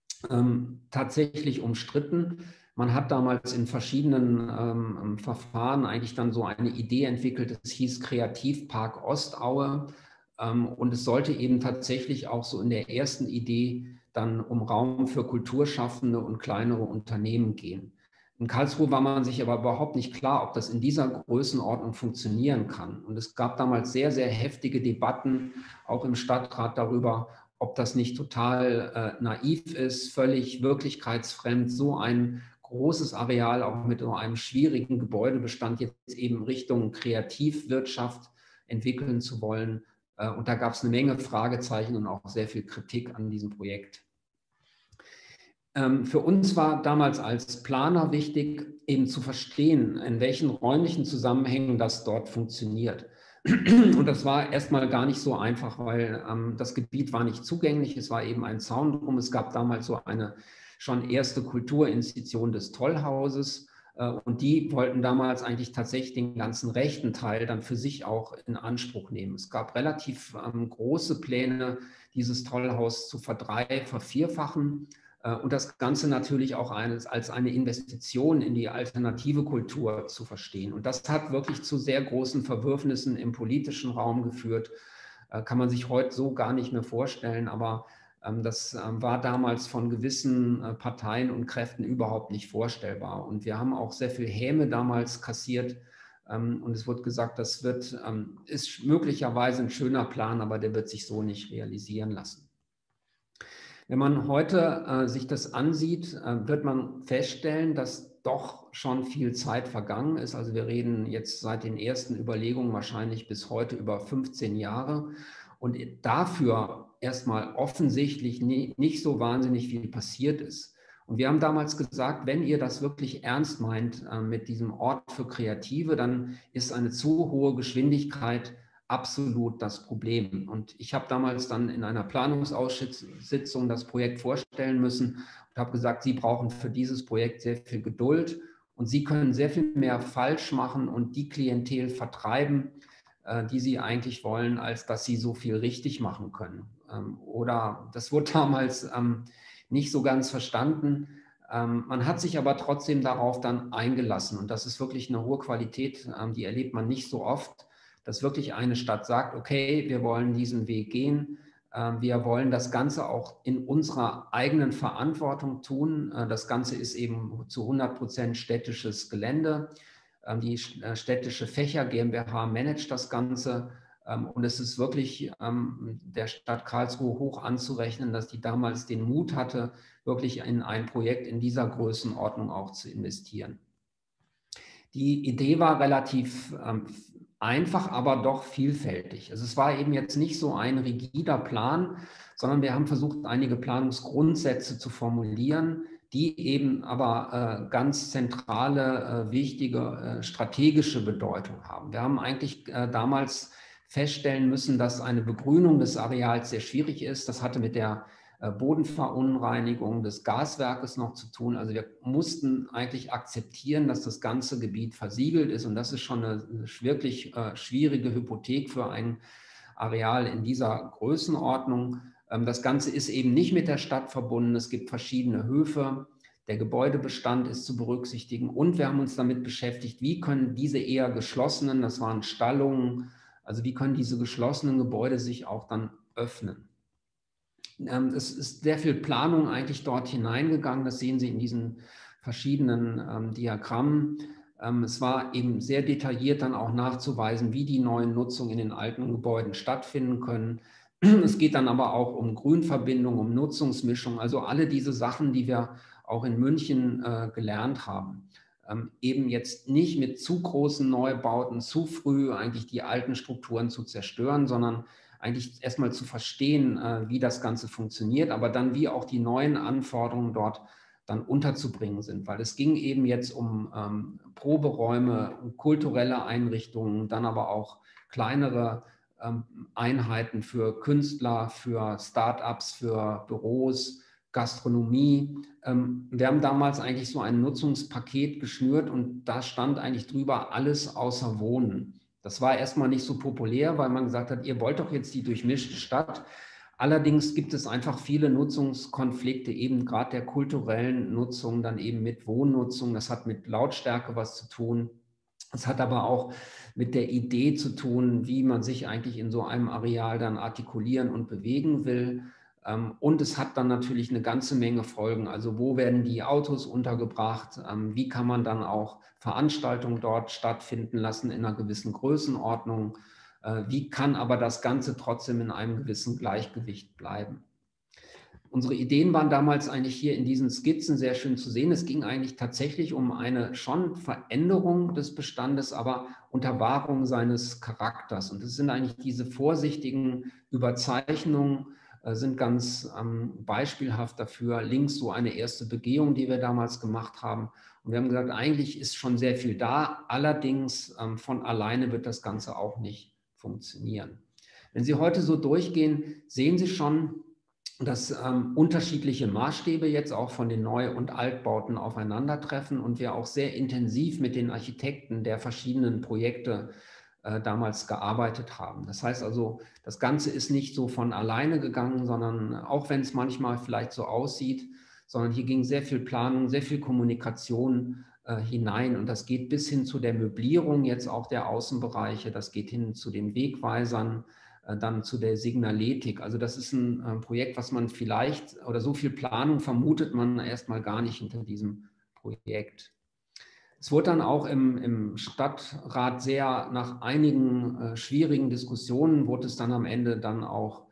tatsächlich umstritten. Man hat damals in verschiedenen Verfahren eigentlich dann so eine Idee entwickelt, es hieß Kreativpark Ostaue und es sollte eben tatsächlich auch so in der ersten Idee dann um Raum für Kulturschaffende und kleinere Unternehmen gehen. In Karlsruhe war man sich aber überhaupt nicht klar, ob das in dieser Größenordnung funktionieren kann. Und es gab damals sehr, sehr heftige Debatten, auch im Stadtrat darüber, ob das nicht total naiv ist, völlig wirklichkeitsfremd, so ein großes Areal auch mit so einem schwierigen Gebäudebestand jetzt eben Richtung Kreativwirtschaft entwickeln zu wollen. Und da gab es eine Menge Fragezeichen und auch sehr viel Kritik an diesem Projekt. Für uns war damals als Planer wichtig, eben zu verstehen, in welchen räumlichen Zusammenhängen das dort funktioniert. Und das war erstmal gar nicht so einfach, weil das Gebiet war nicht zugänglich. Es war eben ein Zaun drum. Es gab damals so eine schon erste Kulturinstitution des Tollhauses. Und die wollten damals eigentlich tatsächlich den ganzen rechten Teil dann für sich auch in Anspruch nehmen. Es gab relativ große Pläne, dieses Tollhaus zu vervierfachen. Und das Ganze natürlich auch als eine Investition in die alternative Kultur zu verstehen. Und das hat wirklich zu sehr großen Verwürfnissen im politischen Raum geführt. Kann man sich heute so gar nicht mehr vorstellen, aber das war damals von gewissen Parteien und Kräften überhaupt nicht vorstellbar. Und wir haben auch sehr viel Häme damals kassiert. Und es wurde gesagt, das ist möglicherweise ein schöner Plan, aber der wird sich so nicht realisieren lassen. Wenn man heute sich das ansieht, wird man feststellen, dass doch schon viel Zeit vergangen ist. Also wir reden jetzt seit den ersten Überlegungen wahrscheinlich bis heute über 15 Jahre. Und dafür erstmal offensichtlich nicht so wahnsinnig viel passiert ist. Und wir haben damals gesagt, wenn ihr das wirklich ernst meint mit diesem Ort für Kreative, dann ist eine zu hohe Geschwindigkeit absolut das Problem. Und ich habe damals dann in einer Planungsausschusssitzung das Projekt vorstellen müssen und habe gesagt, Sie brauchen für dieses Projekt sehr viel Geduld und Sie können sehr viel mehr falsch machen und die Klientel vertreiben, die Sie eigentlich wollen, als dass Sie so viel richtig machen können. Oder das wurde damals nicht so ganz verstanden. Man hat sich aber trotzdem darauf dann eingelassen und das ist wirklich eine hohe Qualität, die erlebt man nicht so oft, dass wirklich eine Stadt sagt, okay, wir wollen diesen Weg gehen, wir wollen das Ganze auch in unserer eigenen Verantwortung tun. Das Ganze ist eben zu 100% städtisches Gelände. Die städtische Fächer GmbH managt das Ganze und es ist wirklich der Stadt Karlsruhe hoch anzurechnen, dass die damals den Mut hatte, wirklich in ein Projekt in dieser Größenordnung auch zu investieren. Die Idee war relativ einfach, aber doch vielfältig. Also es war eben jetzt nicht so ein rigider Plan, sondern wir haben versucht, einige Planungsgrundsätze zu formulieren, die eben aber ganz zentrale, wichtige strategische Bedeutung haben. Wir haben eigentlich damals feststellen müssen, dass eine Begrünung des Areals sehr schwierig ist. Das hatte mit der Bodenverunreinigung des Gaswerkes noch zu tun. Also wir mussten eigentlich akzeptieren, dass das ganze Gebiet versiegelt ist und das ist schon eine wirklich schwierige Hypothek für ein Areal in dieser Größenordnung. Das Ganze ist eben nicht mit der Stadt verbunden. Es gibt verschiedene Höfe. Der Gebäudebestand ist zu berücksichtigen und wir haben uns damit beschäftigt, wie können diese eher geschlossenen, das waren Stallungen, also wie können diese geschlossenen Gebäude sich auch dann öffnen. Es ist sehr viel Planung eigentlich dort hineingegangen, das sehen Sie in diesen verschiedenen Diagrammen. Es war eben sehr detailliert dann auch nachzuweisen, wie die neuen Nutzungen in den alten Gebäuden stattfinden können. Es geht dann aber auch um Grünverbindung, um Nutzungsmischung, also alle diese Sachen, die wir auch in München gelernt haben. Eben jetzt nicht mit zu großen Neubauten zu früh eigentlich die alten Strukturen zu zerstören, sondern eigentlich erstmal zu verstehen, wie das Ganze funktioniert, aber dann wie auch die neuen Anforderungen dort dann unterzubringen sind, weil es ging eben jetzt um Proberäume, um kulturelle Einrichtungen, dann aber auch kleinere Einheiten für Künstler, für Start-ups, für Büros, Gastronomie. Wir haben damals eigentlich so ein Nutzungspaket geschnürt und da stand eigentlich drüber alles außer Wohnen. Das war erstmal nicht so populär, weil man gesagt hat, ihr wollt doch jetzt die durchmischte Stadt. Allerdings gibt es einfach viele Nutzungskonflikte, eben gerade der kulturellen Nutzung, dann eben mit Wohnnutzung. Das hat mit Lautstärke was zu tun. Es hat aber auch mit der Idee zu tun, wie man sich eigentlich in so einem Areal dann artikulieren und bewegen will. Und es hat dann natürlich eine ganze Menge Folgen. Also wo werden die Autos untergebracht? Wie kann man dann auch Veranstaltungen dort stattfinden lassen in einer gewissen Größenordnung? Wie kann aber das Ganze trotzdem in einem gewissen Gleichgewicht bleiben? Unsere Ideen waren damals eigentlich hier in diesen Skizzen sehr schön zu sehen. Es ging eigentlich tatsächlich um eine schon Veränderung des Bestandes, aber unter Wahrung seines Charakters. Und es sind eigentlich diese vorsichtigen Überzeichnungen, sind ganz beispielhaft dafür. Links so eine erste Begehung, die wir damals gemacht haben. Und wir haben gesagt, eigentlich ist schon sehr viel da. Allerdings von alleine wird das Ganze auch nicht funktionieren. Wenn Sie heute so durchgehen, sehen Sie schon, dass unterschiedliche Maßstäbe jetzt auch von den Neu- und Altbauten aufeinandertreffen und wir auch sehr intensiv mit den Architekten der verschiedenen Projekte damals gearbeitet haben. Das heißt also, das Ganze ist nicht so von alleine gegangen, sondern auch wenn es manchmal vielleicht so aussieht, sondern hier ging sehr viel Planung, sehr viel Kommunikation hinein und das geht bis hin zu der Möblierung jetzt auch der Außenbereiche, das geht hin zu den Wegweisern, dann zu der Signaletik. Also das ist ein Projekt, was man vielleicht, oder so viel Planung vermutet man erstmal gar nicht hinter diesem Projekt. Es wurde dann auch im Stadtrat sehr nach einigen schwierigen Diskussionen, wurde es dann am Ende dann auch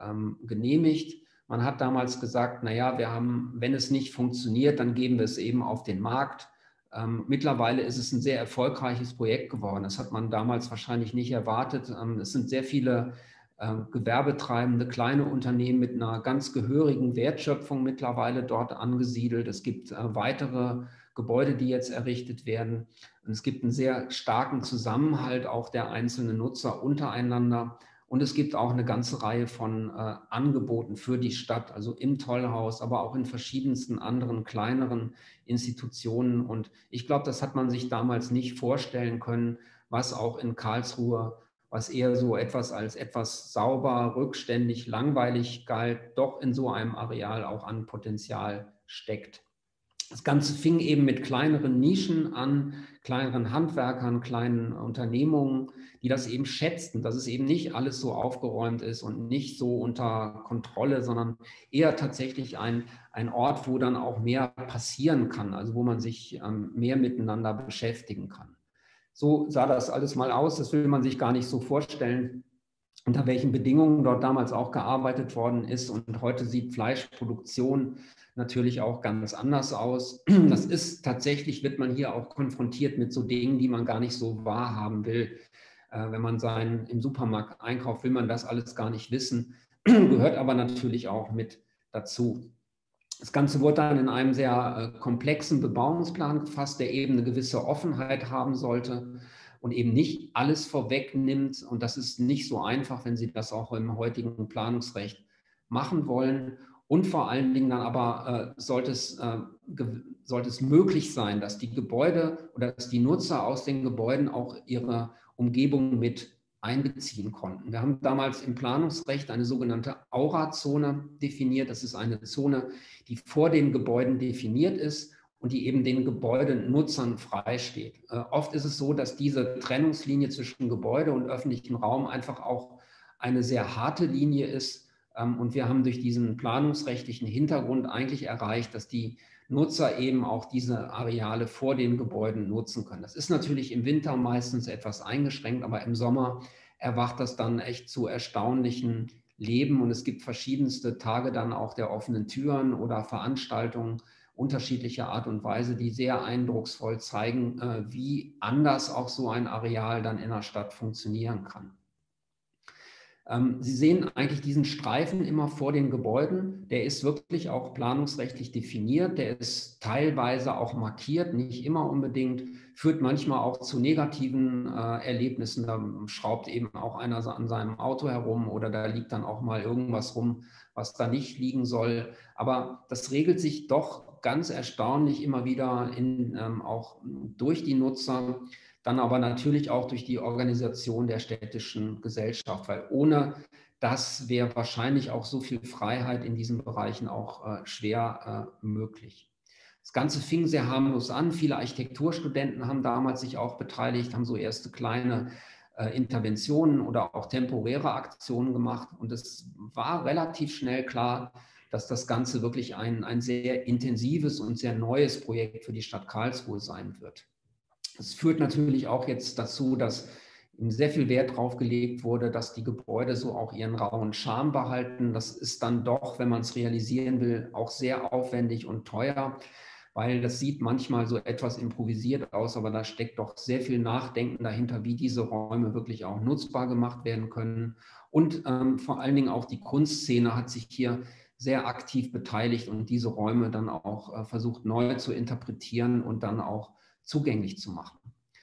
genehmigt. Man hat damals gesagt, naja, wir haben, wenn es nicht funktioniert, dann geben wir es eben auf den Markt. Mittlerweile ist es ein sehr erfolgreiches Projekt geworden. Das hat man damals wahrscheinlich nicht erwartet. Es sind sehr viele gewerbetreibende kleine Unternehmen mit einer ganz gehörigen Wertschöpfung mittlerweile dort angesiedelt. Es gibt weitere Gebäude, die jetzt errichtet werden. Und es gibt einen sehr starken Zusammenhalt auch der einzelnen Nutzer untereinander. Und es gibt auch eine ganze Reihe von Angeboten für die Stadt, also im Tollhaus, aber auch in verschiedensten anderen kleineren Institutionen. Und ich glaube, das hat man sich damals nicht vorstellen können, was auch in Karlsruhe, was eher so etwas als etwas sauber, rückständig, langweilig galt, doch in so einem Areal auch an Potenzial steckt. Das Ganze fing eben mit kleineren Nischen an, kleineren Handwerkern, kleinen Unternehmungen, die das eben schätzten, dass es eben nicht alles so aufgeräumt ist und nicht so unter Kontrolle, sondern eher tatsächlich ein Ort, wo dann auch mehr passieren kann, also wo man sich mehr miteinander beschäftigen kann. So sah das alles mal aus, das will man sich gar nicht so vorstellen, unter welchen Bedingungen dort damals auch gearbeitet worden ist. Und heute sieht Fleischproduktion natürlich auch ganz anders aus. Das ist tatsächlich, wird man hier auch konfrontiert mit so Dingen, die man gar nicht so wahrhaben will. Wenn man im Supermarkt einkauft, will man das alles gar nicht wissen, gehört aber natürlich auch mit dazu. Das Ganze wurde dann in einem sehr komplexen Bebauungsplan gefasst, der eben eine gewisse Offenheit haben sollte und eben nicht alles vorwegnimmt. Und das ist nicht so einfach, wenn Sie das auch im heutigen Planungsrecht machen wollen. Und vor allen Dingen dann aber sollte es möglich sein, dass die Gebäude oder dass die Nutzer aus den Gebäuden auch ihre Umgebung mit einbeziehen konnten. Wir haben damals im Planungsrecht eine sogenannte Aurazone definiert. Das ist eine Zone, die vor den Gebäuden definiert ist und die eben den Gebäudenutzern freisteht. Oft ist es so, dass diese Trennungslinie zwischen Gebäude und öffentlichem Raum einfach auch eine sehr harte Linie ist. Und wir haben durch diesen planungsrechtlichen Hintergrund eigentlich erreicht, dass die Nutzer eben auch diese Areale vor den Gebäuden nutzen können. Das ist natürlich im Winter meistens etwas eingeschränkt, aber im Sommer erwacht das dann echt zu erstaunlichen Leben und es gibt verschiedenste Tage dann auch der offenen Türen oder Veranstaltungen unterschiedlicher Art und Weise, die sehr eindrucksvoll zeigen, wie anders auch so ein Areal dann in der Stadt funktionieren kann. Sie sehen eigentlich diesen Streifen immer vor den Gebäuden. Der ist wirklich auch planungsrechtlich definiert. Der ist teilweise auch markiert, nicht immer unbedingt, führt manchmal auch zu negativen Erlebnissen. Da schraubt eben auch einer an seinem Auto herum oder da liegt dann auch mal irgendwas rum, was da nicht liegen soll. Aber das regelt sich doch ganz erstaunlich immer wieder auch durch die Nutzer. Dann aber natürlich auch durch die Organisation der städtischen Gesellschaft, weil ohne das wäre wahrscheinlich auch so viel Freiheit in diesen Bereichen auch schwer möglich. Das Ganze fing sehr harmlos an. Viele Architekturstudenten haben damals sich auch beteiligt, haben so erste kleine Interventionen oder auch temporäre Aktionen gemacht. Und es war relativ schnell klar, dass das Ganze wirklich ein sehr intensives und sehr neues Projekt für die Stadt Karlsruhe sein wird. Das führt natürlich auch jetzt dazu, dass sehr viel Wert darauf gelegt wurde, dass die Gebäude so auch ihren rauen Charme behalten. Das ist dann doch, wenn man es realisieren will, auch sehr aufwendig und teuer, weil das sieht manchmal so etwas improvisiert aus, aber da steckt doch sehr viel Nachdenken dahinter, wie diese Räume wirklich auch nutzbar gemacht werden können. Und vor allen Dingen auch die Kunstszene hat sich hier sehr aktiv beteiligt und diese Räume dann auch versucht neu zu interpretieren und dann auch zugänglich zu machen.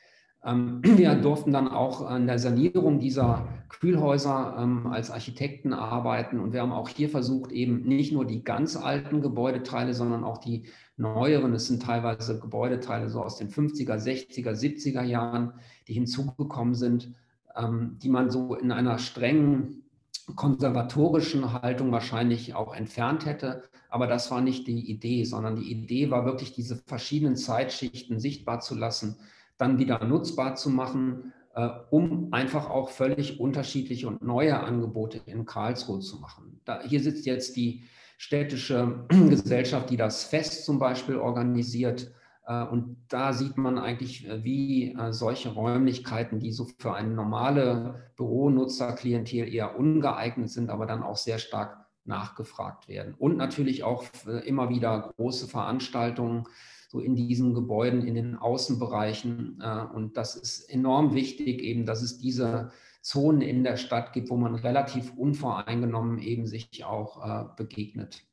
Wir durften dann auch an der Sanierung dieser Kühlhäuser als Architekten arbeiten und wir haben auch hier versucht, eben nicht nur die ganz alten Gebäudeteile, sondern auch die neueren, es sind teilweise Gebäudeteile so aus den 50er, 60er, 70er Jahren, die hinzugekommen sind, die man so in einer strengen konservatorischen Haltung wahrscheinlich auch entfernt hätte. Aber das war nicht die Idee, sondern die Idee war wirklich, diese verschiedenen Zeitschichten sichtbar zu lassen, dann wieder nutzbar zu machen, um einfach auch völlig unterschiedliche und neue Angebote in Karlsruhe zu machen. Hier sitzt jetzt die städtische Gesellschaft, die das Fest zum Beispiel organisiert. Und da sieht man eigentlich, wie solche Räumlichkeiten, die so für eine normale Büronutzerklientel eher ungeeignet sind, aber dann auch sehr stark nachgefragt werden. Und natürlich auch immer wieder große Veranstaltungen so in diesen Gebäuden, in den Außenbereichen. Und das ist enorm wichtig, eben, dass es diese Zonen in der Stadt gibt, wo man relativ unvoreingenommen eben sich auch begegnet.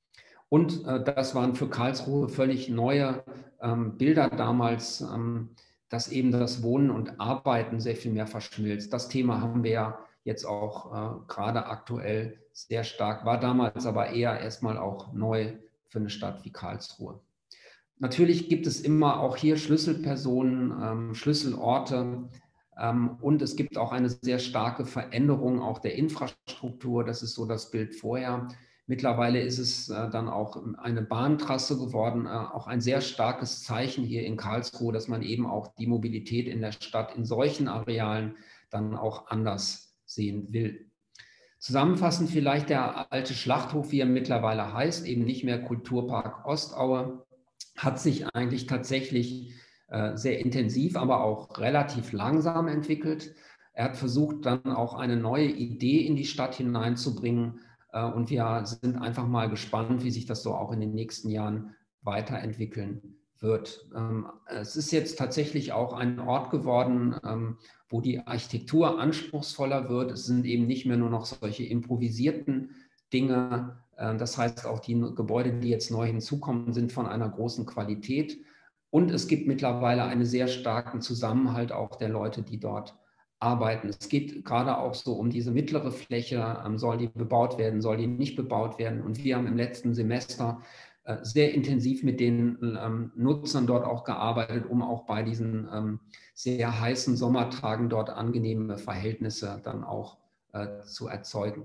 Und das waren für Karlsruhe völlig neue Bilder damals, dass eben das Wohnen und Arbeiten sehr viel mehr verschmilzt. Das Thema haben wir ja jetzt auch gerade aktuell sehr stark, war damals aber eher erstmal auch neu für eine Stadt wie Karlsruhe. Natürlich gibt es immer auch hier Schlüsselpersonen, Schlüsselorte und es gibt auch eine sehr starke Veränderung auch der Infrastruktur. Das ist so das Bild vorher. Mittlerweile ist es dann auch eine Bahntrasse geworden, auch ein sehr starkes Zeichen hier in Karlsruhe, dass man eben auch die Mobilität in der Stadt in solchen Arealen dann auch anders sehen will. Zusammenfassend vielleicht der alte Schlachthof, wie er mittlerweile heißt, eben nicht mehr Kulturpark Ostaue, hat sich eigentlich tatsächlich sehr intensiv, aber auch relativ langsam entwickelt. Er hat versucht, dann auch eine neue Idee in die Stadt hineinzubringen. Und wir sind einfach mal gespannt, wie sich das so auch in den nächsten Jahren weiterentwickeln wird. Es ist jetzt tatsächlich auch ein Ort geworden, wo die Architektur anspruchsvoller wird. Es sind eben nicht mehr nur noch solche improvisierten Dinge. Das heißt, auch die Gebäude, die jetzt neu hinzukommen, sind von einer großen Qualität. Und es gibt mittlerweile einen sehr starken Zusammenhalt auch der Leute, die dort arbeiten. Es geht gerade auch so um diese mittlere Fläche, soll die bebaut werden, soll die nicht bebaut werden. Und wir haben im letzten Semester sehr intensiv mit den Nutzern dort auch gearbeitet, um auch bei diesen sehr heißen Sommertagen dort angenehme Verhältnisse dann auch zu erzeugen.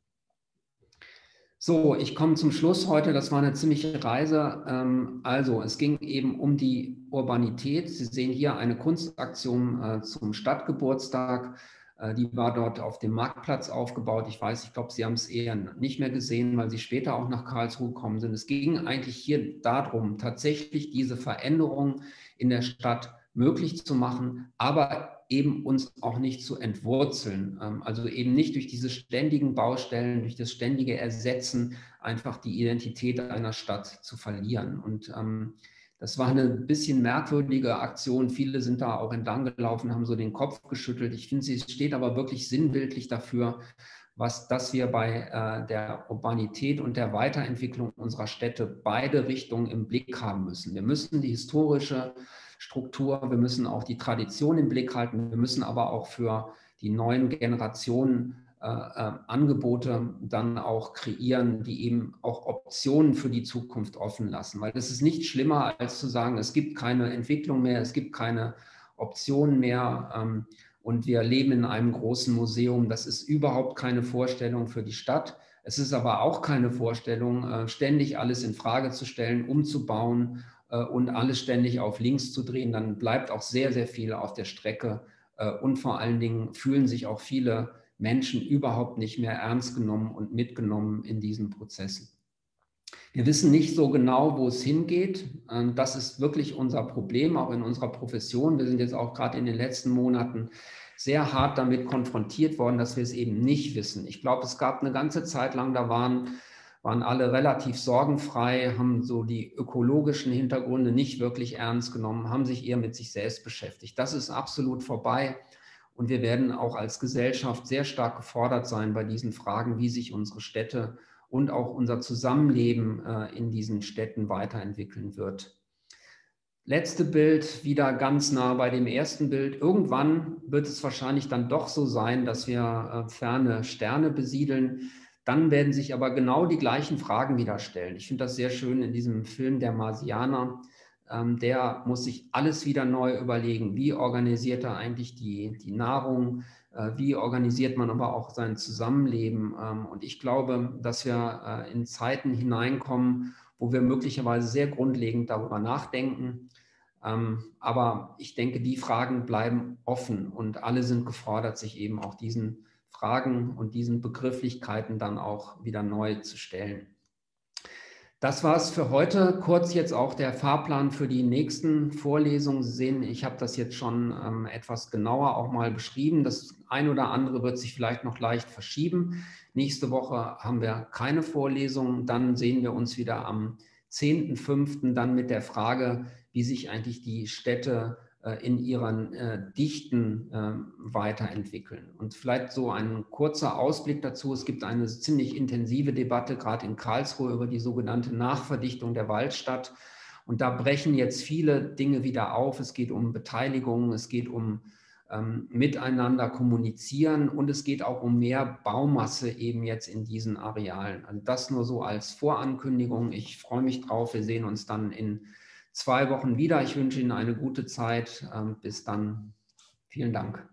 So, ich komme zum Schluss heute. Das war eine ziemliche Reise. Also, es ging eben um die Urbanität. Sie sehen hier eine Kunstaktion zum Stadtgeburtstag. Die war dort auf dem Marktplatz aufgebaut. Ich weiß, ich glaube, Sie haben es eher nicht mehr gesehen, weil Sie später auch nach Karlsruhe gekommen sind. Es ging eigentlich hier darum, tatsächlich diese Veränderung in der Stadt möglich zu machen, aber eben uns auch nicht zu entwurzeln. Also eben nicht durch diese ständigen Baustellen, durch das ständige Ersetzen einfach die Identität einer Stadt zu verlieren. Und das war eine bisschen merkwürdige Aktion. Viele sind da auch entlang gelaufen, haben so den Kopf geschüttelt. Ich finde, sie steht aber wirklich sinnbildlich dafür, dass wir bei der Urbanität und der Weiterentwicklung unserer Städte beide Richtungen im Blick haben müssen. Wir müssen die historische Struktur, wir müssen auch die Tradition im Blick halten, wir müssen aber auch für die neuen Generationen Angebote dann auch kreieren, die eben auch Optionen für die Zukunft offen lassen. Weil es ist nicht schlimmer, als zu sagen, es gibt keine Entwicklung mehr, es gibt keine Optionen mehr und wir leben in einem großen Museum. Das ist überhaupt keine Vorstellung für die Stadt. Es ist aber auch keine Vorstellung, ständig alles in Frage zu stellen, umzubauen und alles ständig auf links zu drehen. Dann bleibt auch sehr, sehr viel auf der Strecke und vor allen Dingen fühlen sich auch viele Menschen überhaupt nicht mehr ernst genommen und mitgenommen in diesen Prozessen. Wir wissen nicht so genau, wo es hingeht. Das ist wirklich unser Problem, auch in unserer Profession. Wir sind jetzt auch gerade in den letzten Monaten sehr hart damit konfrontiert worden, dass wir es eben nicht wissen. Ich glaube, es gab eine ganze Zeit lang, da waren alle relativ sorgenfrei, haben so die ökologischen Hintergründe nicht wirklich ernst genommen, haben sich eher mit sich selbst beschäftigt. Das ist absolut vorbei. Und wir werden auch als Gesellschaft sehr stark gefordert sein bei diesen Fragen, wie sich unsere Städte und auch unser Zusammenleben in diesen Städten weiterentwickeln wird. Letzte Bild, wieder ganz nah bei dem ersten Bild. Irgendwann wird es wahrscheinlich dann doch so sein, dass wir ferne Sterne besiedeln. Dann werden sich aber genau die gleichen Fragen wieder stellen. Ich finde das sehr schön in diesem Film Der Marsianer. Der muss sich alles wieder neu überlegen. Wie organisiert er eigentlich die Nahrung? Wie organisiert man aber auch sein Zusammenleben? Und ich glaube, dass wir in Zeiten hineinkommen, wo wir möglicherweise sehr grundlegend darüber nachdenken. Aber ich denke, die Fragen bleiben offen und alle sind gefordert, sich eben auch diesen Fragen und diesen Begrifflichkeiten dann auch wieder neu zu stellen. Das war es für heute. Kurz jetzt auch der Fahrplan für die nächsten Vorlesungen. Sie sehen, ich habe das jetzt schon etwas genauer auch mal beschrieben. Das ein oder andere wird sich vielleicht noch leicht verschieben. Nächste Woche haben wir keine Vorlesung. Dann sehen wir uns wieder am 10.05. dann mit der Frage, wie sich eigentlich die Städte in ihren Dichten weiterentwickeln. Und vielleicht so ein kurzer Ausblick dazu. Es gibt eine ziemlich intensive Debatte, gerade in Karlsruhe, über die sogenannte Nachverdichtung der Waldstadt. Und da brechen jetzt viele Dinge wieder auf. Es geht um Beteiligung, es geht um miteinander kommunizieren und es geht auch um mehr Baumasse eben jetzt in diesen Arealen. Also das nur so als Vorankündigung. Ich freue mich drauf. Wir sehen uns dann in 2 Wochen wieder. Ich wünsche Ihnen eine gute Zeit. Bis dann. Vielen Dank.